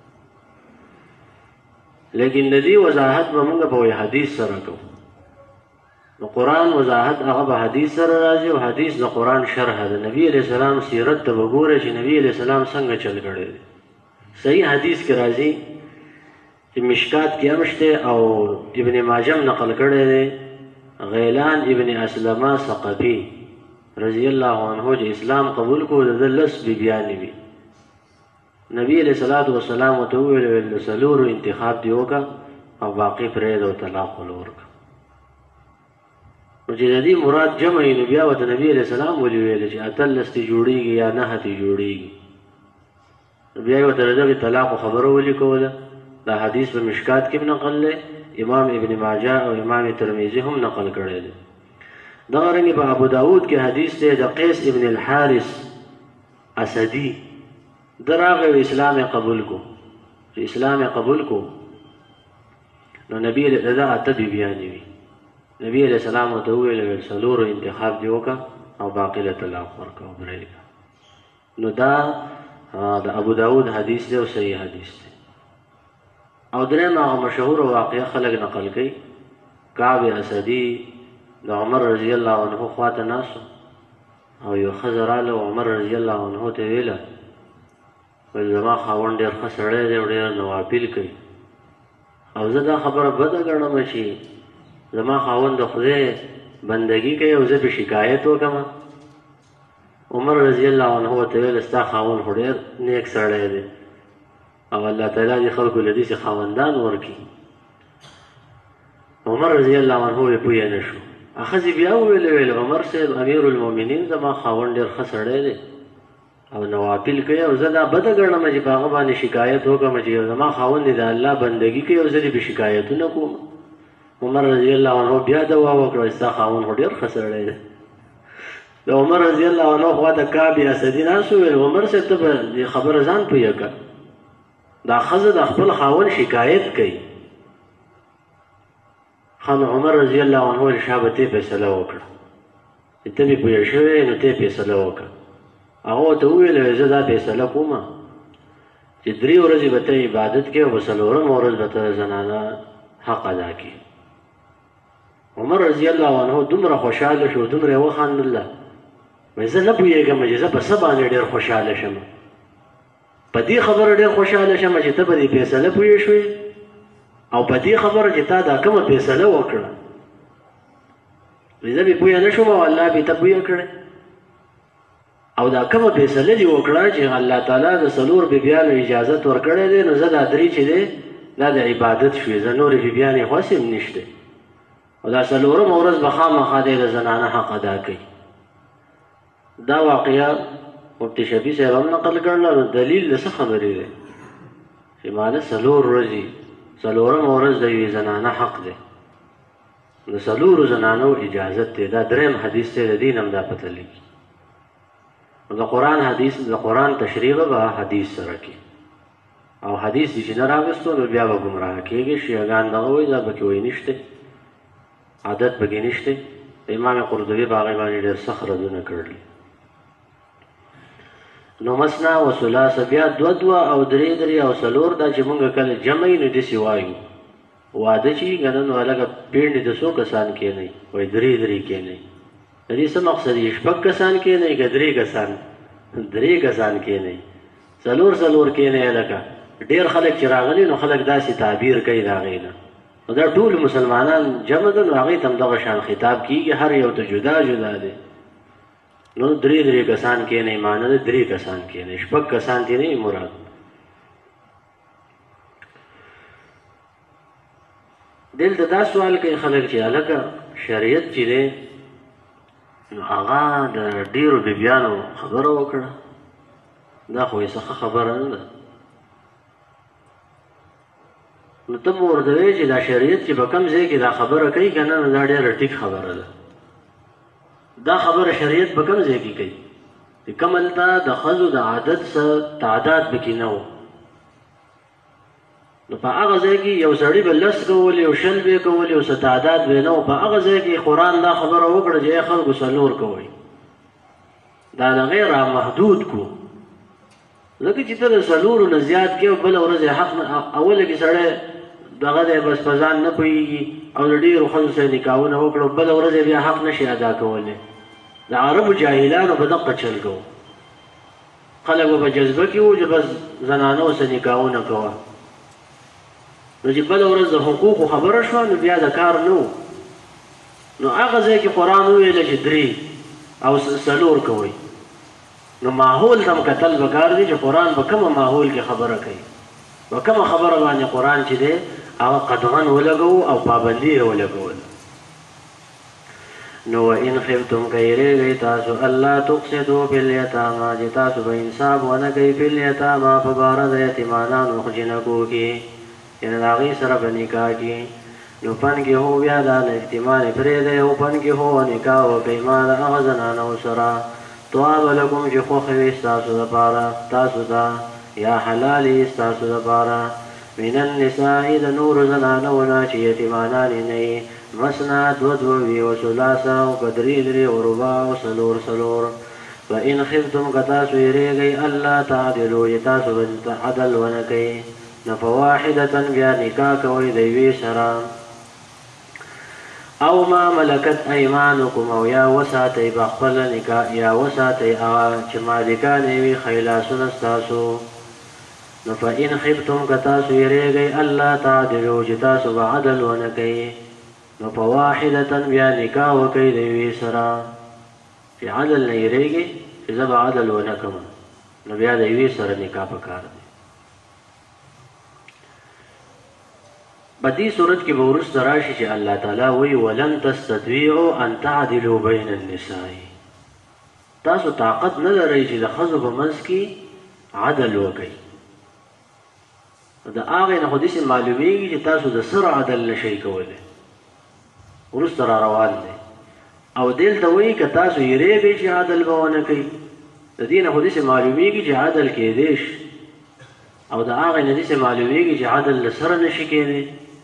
لیکن د دې وضاحت به موږ په حدیث سره کوو نو قرآن وضاحت هغه به حدیث سره راځي او حدیث د قرآن شرحه ده نبي علیه السلام سیرت ته به ګوره چې نبي علیه السلام څنګه چل کړی دی صحیح حدیث کې راځي چې مشکات کې هم شته او ابن ماجه نقل کړی دی غیلان ابن اسلمه ثقفي رضی الله عنه چې اسلام قبول کو د 10 بیبیانې وي نبی علیہ الصلوۃ والسلام ته ویل د 4 انتخاب دی وکړه او باقي پرېږده او طلاق ورکړه نو چې د دې مراد جمع یې نو بیا ورته نبي علیه السلام ولې ویل چې 18 ته جوړېږي یا 9 ته جوړېږي نو بیا یې ورته د دغې طلاقو خبره ولې کوله دا حدیث په مشکات کې نقل دی امام ابن ماجه او امام ترمذي هم نقل کړی دی دغه رنګې په ابو داود کې حدیث دی د قیس ابن الحارث اسدي د راغی اسلام قبول کو چې اسلام قبول کو نو نبی علیہ دا اته بیبیانې وي. نبی علیہ السلام ورته وویل څلورو انتخاب دې وکړه او باقي له طلاق ورکړه او پرېږده. نو دا د ابو داود حدیث دی او صحیح حدیث دی. او درېیم هغه مشهور واقعه خلک نقل کوي، کعب اسدي د عمر رضی الله عنه خواته ناستو او یو ښځه راله عمر رضی الله عنه ته ویله ویل زما خاوند ډېر ښه سړی دی او ډېر نوافل کوي او زه دا خبره بده ګڼم چې زما خاوند د خدای بندګي کوي او زه پې شکایت وکړم. عمر رضی الله عنه ورته ویل ستا خاوند خو ډېر نیک سړی دی او الله تعالی دې خلکو له داسې خاوندان ورکړي. عمر رضی الله عنه یې پوه نه شو. ښځې بیا وویل عمر صاحب امیر المؤمنین زما خاوند ډېر ښه سړی دی او نوافل کوي او زه دا بده ګڼم چې په هغه باندې شکایت وکړم چې زما خاوند د الله بندګي کوي او زه دې پې شکایتونه کوم. عمر رضی الله عنه بیا دعا وکړه ستا خاوند خو ډېر ښه سړی دی. د عمر رضی الله عنه خوا د کعب اسدي ناست وویل عمر صاحب ته به دې خبره ځان پوه کړه، دا ښځه د خپل خاوند شکایت کوي. خان عمر رضی الله عنه ویل شابه ته فیصله وکړه چې ته مې پوه شوې نو ته فیصله وکړه. هغه ورته وویل زه دا فیصله کومه چې 3 ورځې به ته عبادت کوې او په 4مه ورځ به ته زنانه حق ادا کړي. عمر رضی الله عنه دومره خوشحاله شو، دومره یې وخندله، وایي زه نه پوهېږم چې زه په څه باندې ډېر خوشحاله شم. په دې خبره ډېر خوشحاله شم چې ته په دې فیصله پوه شوې او په دې خبره چې تا دا کومه فیصله وکړه زه بې پوه نه شوم او الله بې ته پوه کړی او دا کومه فیصله دې وکړه چې الله تعالی د 4 بیبیانو اجازت ورکړی دی نو زه دا 3 چې دی دا د عبادت شوې، زه نورې بیبیانې خو هسې هم نشته او دا 4مه ورځ به خامخا دی د زنانه حق ادا کوي. دا واقعه مفتی شفیع صاحب هم نقل کړله. نو دلیل د څه خبرې دی چې مانه 4 ورځې 4مه ورځ د یوې زنانه حق دی، د 4 زنانو اجازت دی. دا 3م حدیث دی، د دین هم دا پته لګي. د قرآن حدیث د قرآن تشریح به حدیث سره کې او حدیث چې نه راوستو نو بیا به ګمراه کېږي. شیعګان دغه وایي دا پکې وایي نشته، عادت پکې نشته. امام قرطبي په هغې باندې ډېر سخت ردونه کړلي. نو مثنا و ثلاثه بیا 2 او 3 او 4 دا چې مونږ کله جمع یې نو داسې وایو. واده چې که نه نو هلکه پېنډې د څو کسان کېنئ وایي 3 کېنئ. د دې څه مقصد یې 6 کسان کېنئ که 3 کسان 3 کسان کېنئ 4 کېنئ. هلکه ډېر خلک چې راغلي نو خلک داسې تعبیر کوي د هغې نه نو دا ټول مسلمانان جمع ده نو هغې ته هم دغه شان خطاب کېږي، هر یو ته جدا جدا دی. نو 3 کسان کېنئ معنی ده 3 کسان کېنئ، 6 کسان دې نه مراد. دلته دا سوال کوي خلک چې هلکه شریعت چې دی نو هغه د ډېرو بیبیانو خبره وکړه، دا خو یې څه خبره نه ده. نو ته به ورته وایې چې دا شریعت چې په کوم ځای کې دا خبره کوي که نه نو دا ډېره ټیک خبره ده. دا خبره شریعت په کوم ځای کې کوي چې کوم هلته د ښځو د عادت څه تعداد پکې نه و نو په هغه ځای کې یو سړي به 10 کولې او 20 به یې کولې او څه تعداد به نه و. په هغه ځای کې قرآن دا خبره وکړه چې ای خلکو 4 کوئ. دا د غیر محدود کو ځکه چې ته د 4 نه زیات کې او بله ورځ یې حق نه اوله کې سړی دغه دی بس په ځان نه پوهېږي او د ډېرو ښځو سره نکاحونه وکړه بله ورځ یې بیا حق نشي ادا کولی. د عربو جاهلانو به دقه چل کوو، خلک به په جذبه کې وو چې بس زنانو سره نکاحونه کوه نو چې بله ورځ د حقوقو خبره شوه نو بیا د کار نه و. نو هغه ځای کې قرآن وویله چې 3 او 4 کوئ. نو ماحول ته هم کتل پکار دی چې قرآن په کومه ماحول کې خبره کوي، په کومه خبره باندې قرآن چې دی هغه قدغن ولګوو او پابندي یې ولګول. نو وان خفتم که یریږئ تاسو الله تقسطوا فی الیتامی چې تاسو به انصاف ونه کوئ فی الیتامی په باره د یتیمانانو جنکو کې یعنې د هغې سره به نکاح کړي. نو فنکحوا بیا دا احتمال یې پرېږدئ او فنکحوا نکاح وکئ ما د هغه زنانو سره طاب لکم چې خوښ وي ستاسو دپاره تاسو ته یا حلال یې ستاسو دپاره من النساء د نور زنانونه چې یتیمانان نه مثنا دو وي او ثلاثه او درې درې او رباع او څلور فإن خفتم کتاسو یریږئ الله تعدلوا چې تاسو عدل ونه کوئ نو فواحدة بیا نکاح کوئ د یوې سره او ما ملکت ایمانکم او یا وساتئ په خپله نکاح یا وساتئ هغه چې مالکان یې وي خیلاسونه ستاسو نو فإن خفتم کتاسو یریږئ الله تعدلوا چې تاسو به عدل ونه کوئ نو فواحدة بیا نکاح وکئ د یوې سره چې عدل نه یریږي چې زه به عدل ونه کړم نو بیا د یوې سره نکاح پکار دی په دې صورت کې به وروسته راشي چې الله تعالی وایي ولن تستطیعوا ان تعدلوا بین النساء تاسو طاقت نه لرئ چې د ښځو په منځ کې عدل وکئ د هغې نه خو داسې معلومیږي چې تاسو د سره عدل نشئ کولی وروسته را روان دی او دلته وایي که تاسو یریږئ چې عدل به ونه کوئ د دې نه خو داسې معلومیږي چې عدل کیدی شي او د هغې نه داسې معلومیږي چې عدل له سره نشي کیدی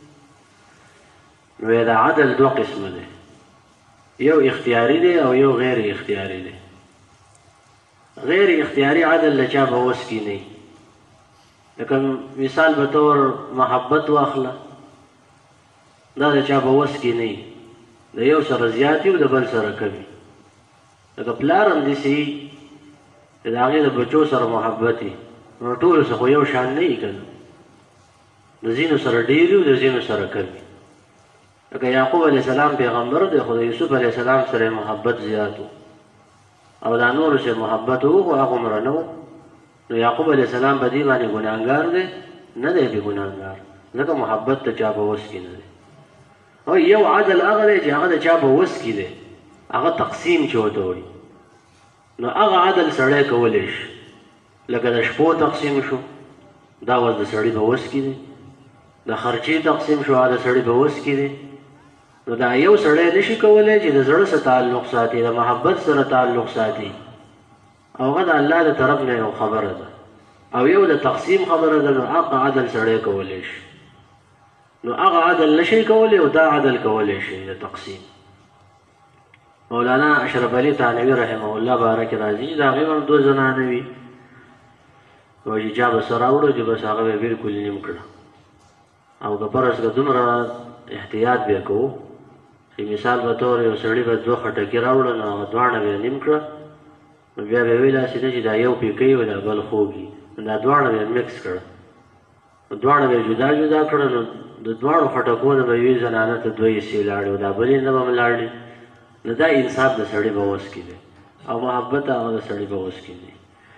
نو د عدل دوه قسمه دی یو اختیاري دی او یو غیر اختیاري دی غیر اختیاري عدل له چا په وس کې نه لکه مثال به طور محبت واخله دا د چا په وس کې نه د یو سره زیات او د بل سره کمی لکه پلار هم داسې چې د هغې د بچو سره محبت وي نو ټولو څه خو یو شان نه وي که نه د ځینو سره ډېر وي او د ځینو سره کم وي لکه یعقوب علیه السلام پیغمبر دی خو د یوسف علیه السلام سره محبت زیات و او دا نورو سره محبت و خو هغومره نه و نو یعقوب علیه السلام په دې باندې ګناهګار دی نه دی بې ګناهګار ځکه محبت د چا په وس کې نه دی او یو عدل هغه دی چې هغه د چا په وس کې دی هغه تقسیم چې ورته وایي نو هغه عدل سړی کولی شي لکه د شپو تقسیم شو دا اوس د سړي په وس کې دی د خرچې تقسیم شو هغه د سړي په وس کې دی نو دا یو سړی نشي کولی چې د زړه سره تعلق ساتي د محبت سره تعلق ساتي او هغه د الله د طرف نه یو خبره ده او یو د تقسیم خبره ده نو هغه عدل سړی کولی شي نو هغه عدل نشي کولی او دا عدل کولی شي د تقسیم مولانا اشرف علي تانوي رحمه الله بارک راځي دا هغې هم دوه زنانه وي وایي چې چا به څه راوړو چې بس هغه به بلکل نیم کړه او که فرض که دومره احتیاط بیا کوو چې مثال به طور یو سړي به دوه خټکي راوړه نو هغه دواړه به یې نیم کړه نو بیا به یې ویل هسې نه چې دا یو پیکی او دا بل خوږي دا دواړه به یې مکس کړه نو دواړه به یې جدا جدا کړه نو د دواړو خټکو نه به یوې زنانه ته دوه حصې لاړې او دا بلې نه به هم لاړې نو دا انصاف د سړي په وس کې دی او محبت هغه د سړي په وس کې دی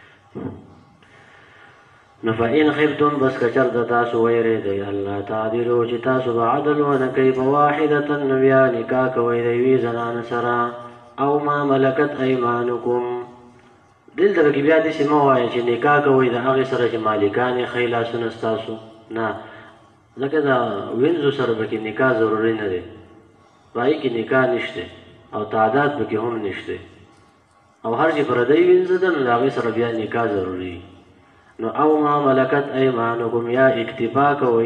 نو فإن خفتم بس که چرته تاسو ویرېږئ الله تعدلو چې تاسو به عدل ونه کوئ په واحدة نو بیا نکاح کوئ د یوې زنانه سره او ما ملکت ایمانکم دلته پکې بیا داسې مه وایئ چې نکاح کوئ د هغې سره چې مالکان یې ښی لاسونه ستاسو نه ځکه د وینځو سره پکې نکاح ضروري نه دی په هغې کې نکاح نشته او تعداد پکې هم نشته او هر چې پردی وینځه ده نو د هغې سره بیا نکاح ضروري نو او ما ملکت ایمانکم یا اکتفا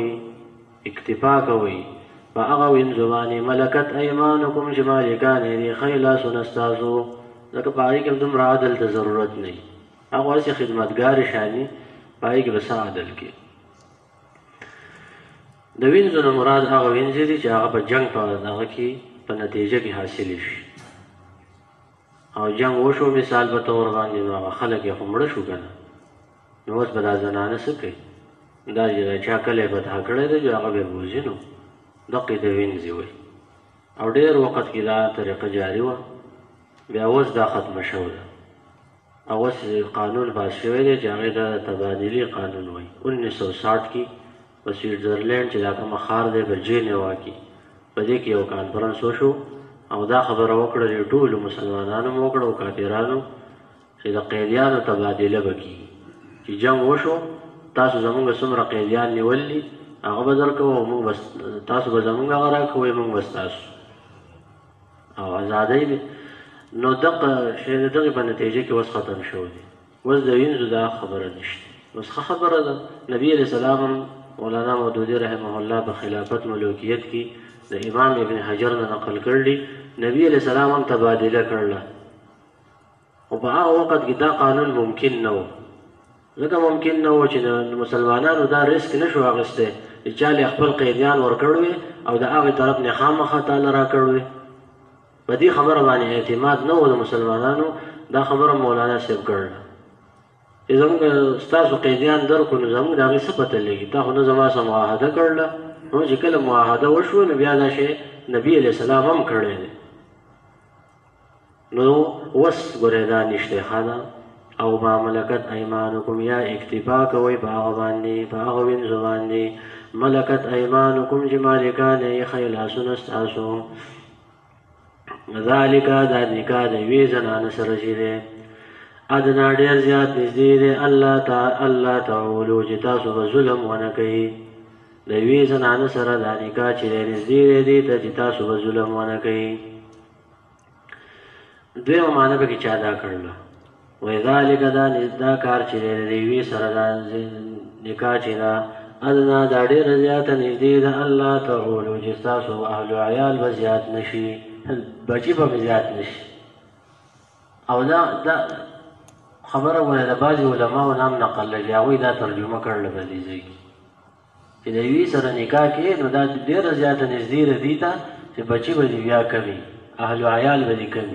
کوئ په هغه وینځو باندې ملکت ایمانکم چې مالکان یې دي ښی لاسونه ستاسو ځکه په هغې کې هم دومره عدل ته ضرورت نه وي هغه هسې خدمتګارې شاني په هغې کې به څه عدل کې د وینځو نه مراد هغه وینځې دي چې هغه په جنګ په هغه کې په نتیجه کې حاصلې شي او جنګ وشو مثال په طور باندې نو هغه خلک یې خو مړه شو که نه نو اوس به دا زنانه څه کوي دا چې د چا کلی فتح کړی دی چې هغه به بوځي نو دقې ته وینځي وایي او ډېر وخت کې دا طریقه جاري وه بیا اوس دا ختمه شوې ده او اوس قانون پاس شوی دی چې هغې ته د تبادلې قانون وایي 1960 کې په سویټزرلینډ چې دا کومه ښار دی په جینوا کې په دې کې یو کانفرنس وشو او دا خبره وکړه چې ټولو مسلمانانو م وکړه او کافرانو چې د قیدیانو تبادله به کېږي چې جنګ وشو تاسو زمونږ څومره قیدیان نیولي هغه به درکوو او موږ تاسو به زمونږ هغه راکوئ موږ به ستاسو او ازادۍ به نو دغه شی د دغې په نتیجه کې اوس ختم شوی دی اوس د وینځو دا خبره نشته اوس ښه خبره ده نبي علیه السلام هم مولانا مودودی رحمه الله په خلافت ملوکیت کې د امام ابن حجر نه نقل کړي نبی علیہ السلام هم تبادله کړله او په هغه وخت کې دا قانون ممکن نه و ځکه ممکن نه و چې د مسلمانانو دا ریسک نشو اخیستی چې چا له خپل قیدیان ورکړي او د هغې طرف نه خامخا تاله راکړي په دې خبره باندې اعتماد نه و د مسلمانانو دا خبره مولانا صاحب کړله چې زموږ ستاسو قیدیان درکړو نو زموږ د هغې څه پته لګي تا خو نه زما سره معاهده کړله نو چې کله معاهده وشوه نو بیا دا شی نبي علیه السلام هم کړی دی نو وس ګورې دا نشته ښه او ما ملکت ایمانکم یا اکتفا کوئ په هغه باندې په هغه وینځو باندې ملکت ایمانکم چې مالکان یې ښی لاسونه ستاسو ذالک دا نکاح د یوې زنانه سره چې دی ادنا ډېر زیات نږدې دی الله تعولو چې تاسو به ظلم ونه کوئ د یوې زنانه سره دا نکاح چې دی نږدې دی دې ته چې تاسو به ظلم ونه کوئ دویمه معنی پکې چا دا کړله وایي ذالک دا کار چې دی د یوې سره دا نکاح چې ده ادنا دا ډېره زیاته نږدې ده الله تعولو چې ستاسو اهل و عیال به زیات نه شي بچي به زیات نه شي او دا خبره ولې د بعضې علماو نه هم نقل لږي هغوی دا ترجمه کړله په دې ځای کې چې د یوې سره نکاح کې نو دا ډېره زیاته نږدې ده دې ته چې بچي به دې بیا کمي اهل و عیال به دې کمي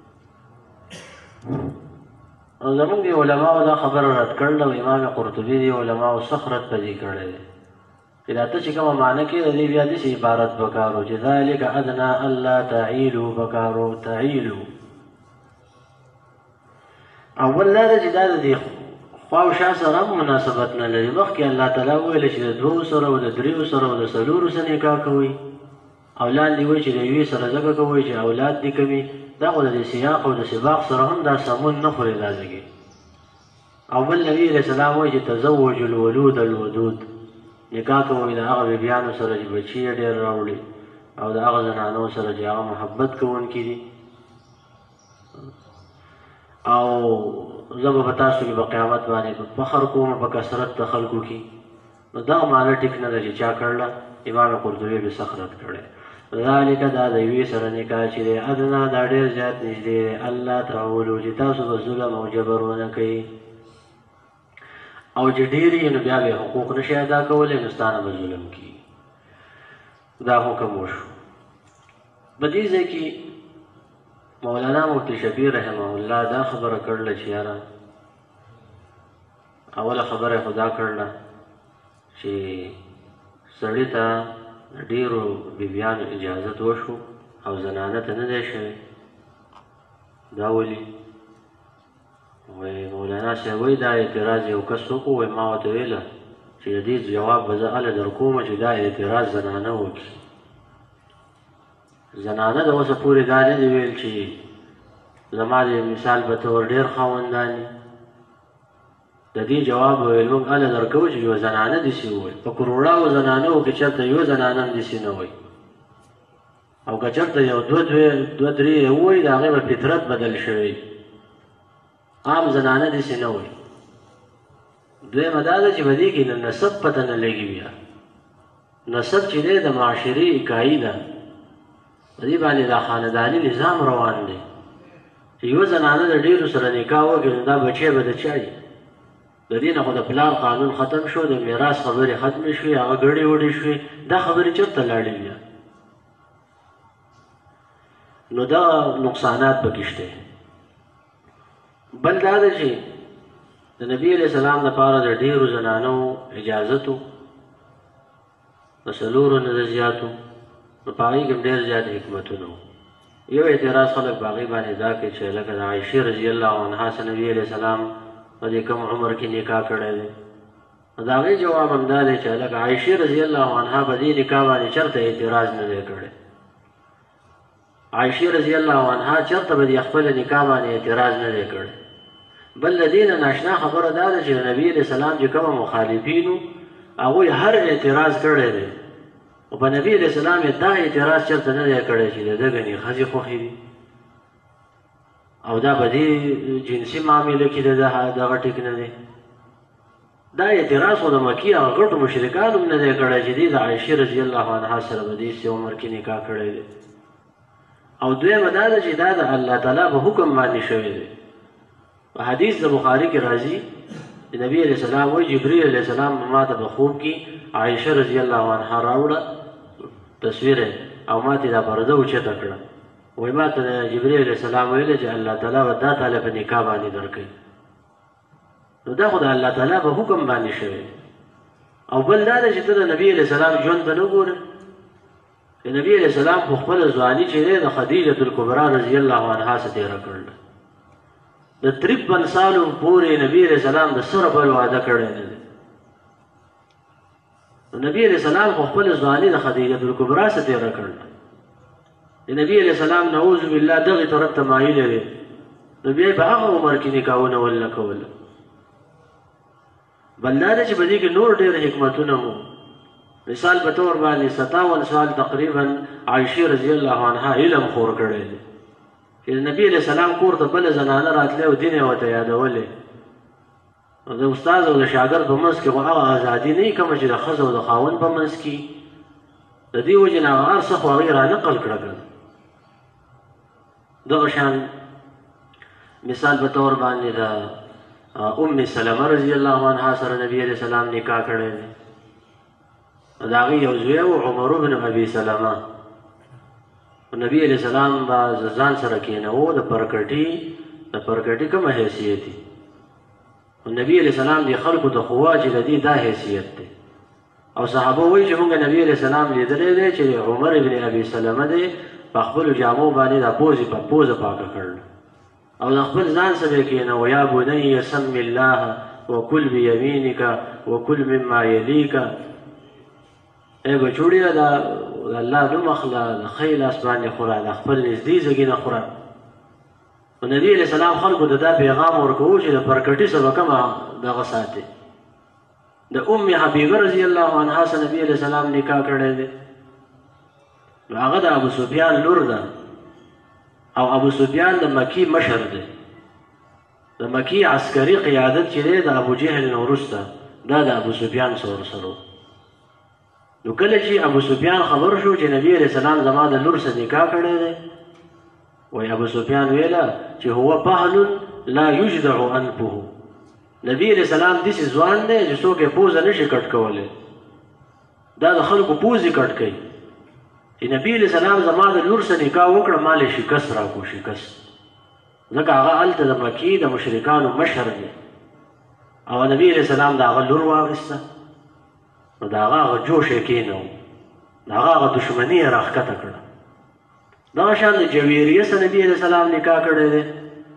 او زمونږ د علماو دا خبره رد کړله او امام قرطبي د علماو سخت رد په دې کړی دی چې دا ته چې کومه معنی کې د دې بیا داسې عبارت پکارو چې ذلک ادنا الله تعیلو پکارو تعیلو اول دا ده چې دا د دې خوا او شا سره هم مناسبت نه لري مخکې الله تعالی وویل چې د دوو سره او د دریو سره او د څلورو سره نکاح کوئ او لاندې وایي چې د یوې سره ځکه کوئ چې اولاد دې کوي دا خو د سیاق او د سباق سره هم دا سمون نه خوري دا ځکې او بل نبي علیه السلام وایي چې تزوج الولود الودود نکاح کوئ د هغه بیبیانو سره چې بچي یې ډېر راوړي او د هغه زنانو سره چې هغه محبت کوونکي دي او زه به په تاسو کې په قیامت باندې فخر کوم په کثرت د خلکو کې نو دغه معنی ټیک نه ده چې چا کړله امام قرطبي به سخت رد کړی ذالک دا د یوې سره نکاح چې دی ادنا دا ډېر زیات نږدې دی الله تعولو چې تاسو به ظلم او جبر ونه کوئ او چې ډېر یې نو بیا به حقوق نشي ادا کولی نو ستانه به ظلم کیږي دا حکم وشو په دې ځای کې مولانا مفتی شفیع رحمه الله دا خبره کړله چې یاره اوله خبره خدا کړله چې سړي ته ډېرو بیبیانو اجازت وشو او زنانه ته نه دی شوی دا ولې وایي مولانا صاحب وایي دا اعتراض یو کس وکړو وایي ما ورته ویله چې د دې جواب به زه هله در کومه چې دا اعتراض زنانه وکړي زنانه د اوسه پورې دا نه دي ویل چې زما د مثال په طور ډېر خاوندان د دې جواب ویل موږ هله درکوو چې یوه زنانه داسې ووایي په کروړاو زنانو کې چېرته یوه زنانه هم داسې نه وایي او که چېرته یو دوه درې یې ووایي د هغې به فطرت بدل شوی عام زنانه داسې نه وایي دویمه دا ده چې په دې کې د نسب پته نه لګي بیا نسب چې دی د معاشرې اکایي ده په دې باندې دا خانداني نظام روان دی چې یوه زنانه د ډېرو سره نکاح وکړي نو دا بچی به د چا وي د دې نه خو د پلار قانون ختم شو د میراث خبرې ختمې شوې هغه ګډې وډې شوې دا خبرې چېرته لاړې بیا نو دا نقصانات پکې شته بل دا ده چې د نبي علیه السلام دپاره د ډېرو زنانو اجازت و د څلورو نه د زیاتو نو په هغې کې هم ډېر زیات حکمتونه وو یو اعتراض خلک په هغې باندې دا کوي چې لکه د عایشې رضی الله عنها سره نبي علیه السلام په دې کم عمر کې نکاح کړی دی نو د هغې جواب هم دا دی چې لکه عایشې رضی الله عنها په دې نکاح باندې چېرته اعتراض نه دی کړی عایشې رضی الله عنها چېرته به د خپله نکاح باندې اعتراض نه دی کړی بل د دې نه ناشنا خبره دا ده چې د نبي علیه السلام چې کومه مخالفین وو هغوی هر اعتراض کړی دی او په نبي علیه السلام یې دا اعتراض چېرته نه دی کړی چې د ده ګنې ښځې خوښې دي او دا په دې جنسي معامله کې د دغه ټیک نه دی دا اعتراض خو د مکي هغه غټو مشرکانو هم نه دی کړی چې دې د عایشې رضي الله عنها سره به دې سي عمر کې نکاح کړی دی. او دویمه دا ده چې دا د الله تعالی په حکم باندې شوی دی. په حدیث د بخاري کې راځي چې نبی علیہ السلام وایي جبریل علیہ السلام ما ته په خوب کې عایشه رضی الله عنها راوړه تصویر او ما ته دا پرده اوچته کړه. وایي ما ته جبریل علیہ السلام ویل چې الله تعالی به دا تعالی په نکاح باندې درکوي. نو دا خو د الله تعالی په حکم باندې شوی. او بل دا ده چې ته د نبی علیہ السلام ژوند ته نه ګورې. نبی علیہ السلام خو خپله ځواني چې دی د خدیجة الکبرا رضی الله عنها سره تېره کړله. د 53 سالو پورې نبی علیہ السلام د سره بل واده کړی نه دی. نو نبی علیہ السلام خو خپله ځواني د خدیجة الکبرا سره تېره کړله. د نبی علیہ السلام نعوذ بالله دغې طرف ته مایله وې نو بیا یې په هغه عمر کې نکاحونه ولنه کوله. بل دا ده چې په دې کې نور ډېر حکمتونه مو. مثال په طور باندې 57 سال تقریبا عایشې رضی الله عنها علم خور کړی دی چې نبی علیہ السلام کور ته بله زنانه راتلی او دین یې ورته یادولې. د استاد او د شاګرد په منځ کې خو هغه ازادي نه وي کومه چې د ښځه او د خاوند په منځ کې. د دې وجې نه هغه هر څه خو هغې رانقل کړه. دغه شان مثال په طور باندې د ام سلمه رضی الله عنها سره نبی علیہ السلام نکاح کړی دی. د هغې یو زوی و عمر بن ابي سلمه. نبی علیہ السلام به ځان سره کېنوو د پرکټي کومه حیثیت دی. نبی علیہ السلام د خلکو ته خو چې د دې دا حیثیت دی. او صحابه وایي چې موږ نبی علیہ السلام لیدلی دی چې عمر بن ابي سلمه دی په خپلو جامو باندې دا پوزه پاکه کړله او د خپل ځان سره کېنوو یا بني سم الله وکل بیمینک وکل مما یلیک. ای بچوړیه د الله نوم اخله د ښی لاس باندې خوره د خپل نږدې ځګي نه خوره. نو نبي علیہ السلام خلکو ته دا پیغام ورکوو چې د پرکټي سره به کومه دغه ساتي. د ام حبیبه رضی الله عنها سره نبي علیہ السلام نکاح کړی دی. نو هغه د ابو سفیان لور ده او ابو سفیان د مکی مشر دی. د مکی عسکري قیادت چې دی د ابو جهل نه وروسته دا د ابو سفیان سره. نو کله چې ابو سفیان خبر شو چې نبی علیہ السلام زما د لور سره نکاح کړی دی وایي ابو سفیان ویله چې هو پهل لا یجدع انفه. نبی علیہ السلام داسې ځوان دی چې څوک یې پوزه نشي کټ کولی. دا د خلکو پوزې کټ کوي چې نبی علیہ السلام زما د لور سره نکاح وکړه ما له شکست راکړو شکست. ځکه هغه هلته د مکې د مشرکانو مشر دی او نبی علیہ السلام د هغه لور واخیسته. نو د هغه جوش یې کېنوو د هغه دښمني یې راښکته کړه. دغه شان د جویریه سره نبي علیہ السلام نکاح کړی دی.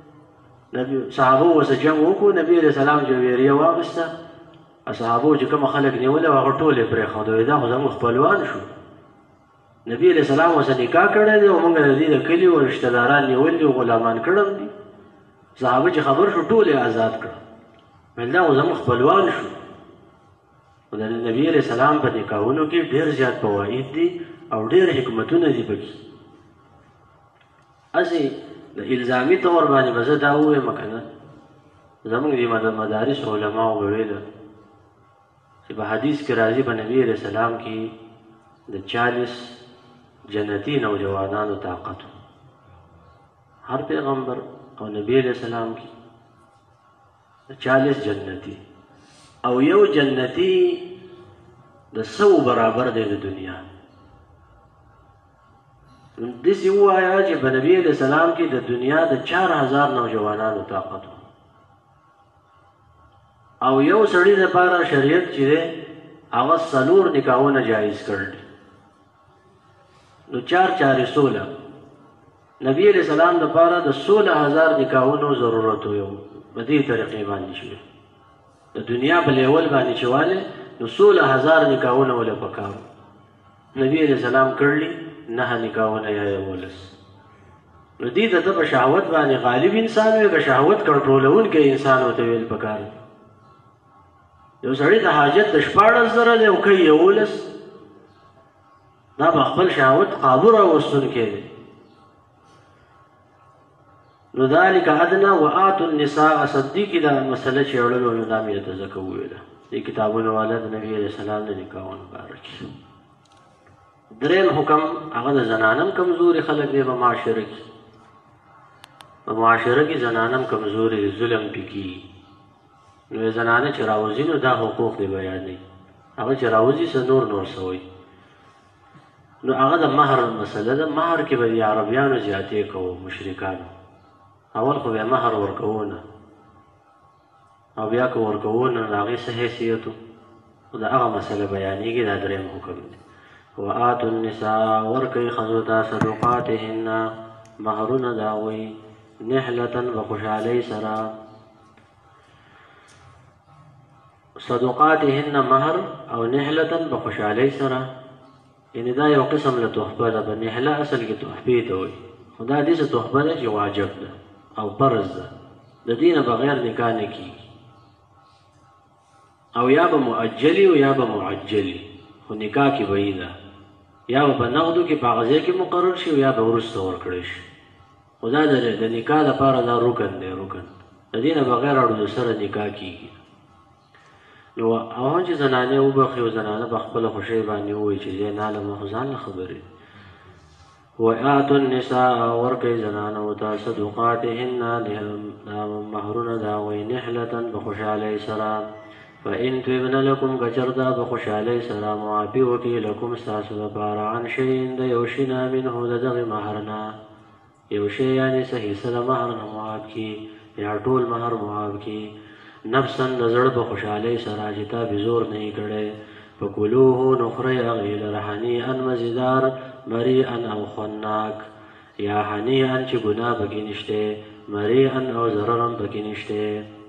صحابو ورسره جنګ وکړو نبي علیہ السلام جویریه واخیسته. صحابو چې کوم خلک نیولی هغه ټول یې پرېښودوی دا خو زموږ خپلوان شو. نبي علیہ السلام ورسره نکاح کړی دی او موږ د دې د کلي و رشته داران نیولي او غلامان کړم دي. صحابه چې خبر شو ټول یې آزاد کړه. ویل دا خو زموږ خپلوان شو. د نبی علیہ السلام په نکاحونو کې ډېر زیات فواید دي او ډېر حکمتونه دي پکې. هسې د الزامي طور باندې به زه دا ووایم که نه زموږ د مدارس علماو به ویله چې په حدیث کې راځي په نبی علیہ السلام کې د 40 جنتي نوجوانانو طاقت هر پیغمبر او نبی علیہ السلام کې 40 جنتي او یو جنتی د 100 برابر دی د دنیا. داسې ووایه چې په نبي علیہ السلام کې د دنیا د 4000 نوجوانانو طاقت او یو سړي دپاره شریعت چې دی هغه 4 نکاحونه جایز کړل. نو 4 16 نبي علیہ السلام دپاره د 16000 نکاحونو ضرورت و یو په دې طریقې باندې شوی. د دنیا په لیول باندې چې والی نو 16000 نکاحونه وله پکار. نبی علیہ السلام کړلي 9 نکاحونه یا 11. نو دې ته په شهوت باندې غالب انسان وي که شهوت کنټرولونکی انسان ورته ویل پکار. یو سړي ته حاجت د 14 دی او کوي 11 دا په خپل شهوت قابو راوستونکی دی. نو ذالک ادنا وآتوا النساء صدیقی دا مسله چې اړلو نو دا مې ته ځکه وویله. دې کتابونو والا د نبي علیه السلام د نکاحونو باره کې. دریم حکم هغه د زنانم کمزوري خلک دی په معاشره کې. په معاشره کې زنانم کمزوري ظلم پې کېږي. نو زنانه چې راوځي نو دا حقوق دی بیانوي. هغه چې راوځي څه نور څه وایي. نو هغه د مهر مسله ده. مهر کې به د عربیانو زیاتې کوو مشرکانو. اول خو بیا مهر ورکوو نه او بیا که ورکوو نه د هغې څه حیثیت و خو د هغه مسله بیانېږي. دا دریم حکم دی. وآتوا النساء ورکوي ښځو ته صدقاتهن مهرونه د هغوی نحلة په خوشحالۍ سره. صدقاتهن مهر او نحلة په خوشحالۍ سره یعنې دا یو قسم له تحفه ده. په نحله اصل کې تحفې ته وایي خو دا داسې تحفه ده چې واجب ده او فرض ده. د دې نه بغیر نکاح نه کېږي. او یا به مؤجلي او یا به معجلي خو نکاح کې به ده. یا به په نغدو کې په هغه ځای کې مقرر شي او یا به وروسته ورکړی شي. خو دا د نکاح لپاره دا رکن دی. رکن د دې نه بغیر اړو سره نکاح کېږي. نو او هم چې زنانې وبخي او زنانه په خپله خوښۍ باندې ووایي چې زه نالم خو ځان له خبرې. وآتوا النساء ورکوي زنانو ته صدقاتهن مهرونه د هغوی نحلة په خوشحالۍ سره. فإن طبن لکم که چېرته په خوشحالۍ سره معافي وکړي لکم ستاسو دپاره عن شیء د یو شي نه منه د دغې مهر نه. یو شی یعنې څه حصه د مهر نه معاف کړي یا ټول مهر معاف کړي نفسا د زړه په خوشحالۍ سره چې تا بې زور نه یې کړی. فکلوه نو خورئ هغې لره هنیئا مزیدار مریئا او خوندناک. یا هنیئا چې ګناه پکې نشته مریئا او ضرر هم پکې نشته.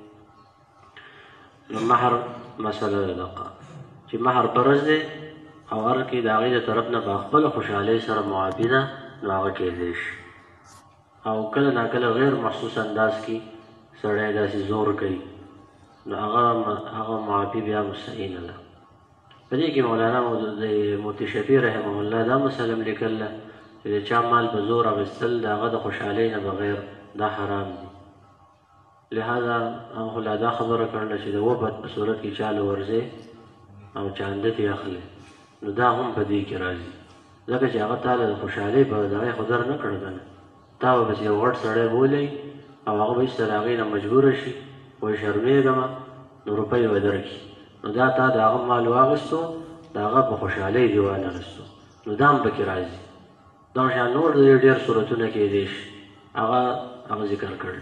نو مهر مسله ده دقه چې مهر فرض دی او هر کې د هغې د طرف نه په خپله خوشحالۍ سره معافي ده نو هغه کېدی شي. او کله ناکله غیر محسوس انداز کې سړی داسې زور کوي نو هغه معافي بیا مستعینه ده. په دې کې مولانا مفتي شفیع رحمه الله دا مسله هم لیکل ده چې د چا مال په زور اخیستل د هغه د خوشحالۍ نه بغیر دا حرام دي. لہذا هغه خو لا دا خبره کړله چې د وبد په صورت کې چا له ورځې او چاندت یې اخلي نو دا هم په دې کې راځي. ځکه چې هغه تا له د خوشحالۍ په دغې خو در نه کړه که نه. تا به بس یو غټ سړی بولئ او هغه به ایسته د هغې نه مجبوره شي وایي شرمېږمه نو روپۍ به درکړي. نو دا تا د هغه مال واخیستو د هغه په خوشحالۍ دې وانخیستو نو دا هم پکې راځي. دغه شان نور د ډېر صورتونه کېدی شي هغه ذکر کړل.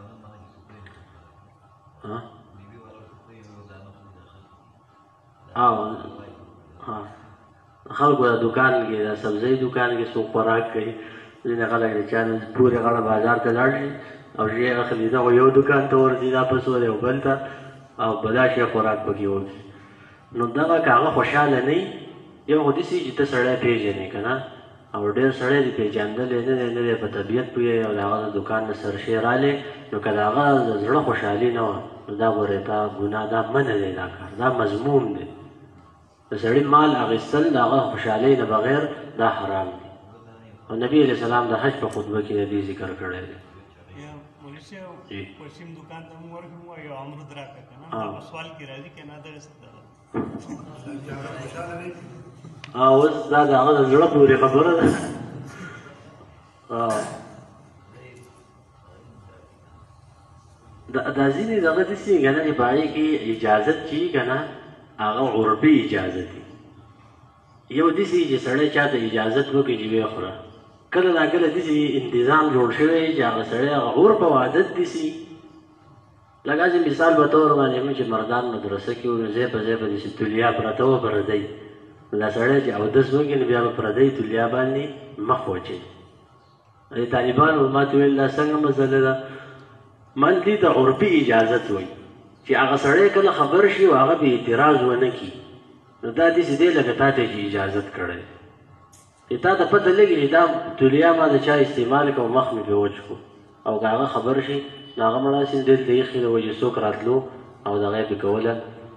خلکو د دوکان کې د سبزۍ دوکان کې څوک خوراک کوي. ځینې خلک د چا نه پورې غاړه بازار ته لاړ شي او شی اخلي دغه یو دوکان ته ورځي دا په څو دی او بل ته او بلا شی خوراک پکې وکړي. نو دغه که هغه خوشحاله نه وي یو خو داسې چې ته سړی پېژنې که نه او ډېر سړی دې پېژندلی نه دی په طبیعت پوهېږي او د هغه د دوکان نه سرشی رالی نو که د هغه د زړه خوشحالي نه وه نو دا ګورې تا ګناه دا منع دی. دا کار دا مضموم دی. د سړي مال اخیستل د هغه خوشحالۍ نه بغیر دا حرام دی. او نبي علیه السلام د حج په خطبه کې د دې ذکر کړی دی. اوس دا د هغه د زړه پورې خبره ده. دا ځینې دغه داسې که نه چې په هغې کې اجازت چې وي که نه هغه عرفي اجازت وي. یو داسې چې سړی چا ته اجازت وکړي چې ویې خوره. کله ناکله داسې انتظام جوړ شوی چې هغه سړی هغه عرف او عادت داسې لکه هسې مثال په طور باندې هم چې مردان مدرسه کې وو نو ځای په ځای به داسې تولیا پرته وه پردۍ. دا سړی چې اودس وکړي نو بیا به پردۍ تولیا باندې مخ وچوي. طالبانو ما ته ویل دا څنګه مسله ده؟ من دې ته عرفي اجازت وایي چې هغه سړی کله خبر شي او هغه به اعتراض ونه کړي نو دا داسې دی لکه تا ته چې اجازت کړی چې تا ته پته لګي چې دا تولیا ما د چا استعمال کړه او مخ مې پرې وچ کړو او که هغه خبر شي نو هغه مړه هسې دلته ایښي د وجې څوک راتلو او دغه یې پرې کوله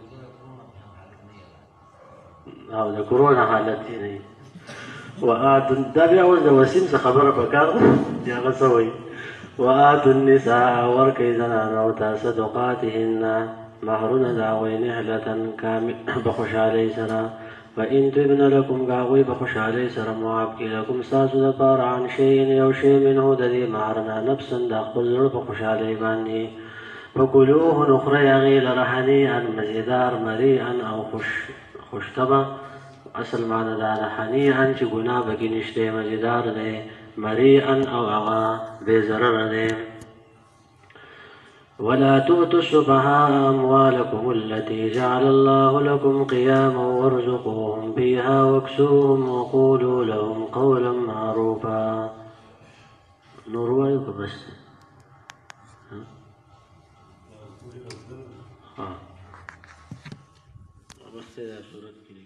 او د کرونا حالت یې نه وي. دا بیا اوس د وسیم څه خبره پکار ده چې هغه څه وایي. وآتوا النساء ورکوي زنانو ته صدقاتهن مهرنا داغوی نهلة کامل بخوشحالی سرا وإن تبن لكم كاغوي بخوشحالی سرا معاب کی لكم ساسو دپار عن شيء یو شی منه ددی مهرنا نفسا دا خپل زړه په خوشحالی باندې فکلوه نخری اغی لرحنیئا مزیدار مریئا او خوشتبا اصل معنی دا حنیئا چی گناہ بکی نشتے مزیدار دے مریئا او اغا بے ضرر دے ولا تؤتوا السفهاء أموالكم التي جعل الله لكم قياما وارزقوهم فيها واكسوهم وقولوا لهم قولا معروفا نور بس بس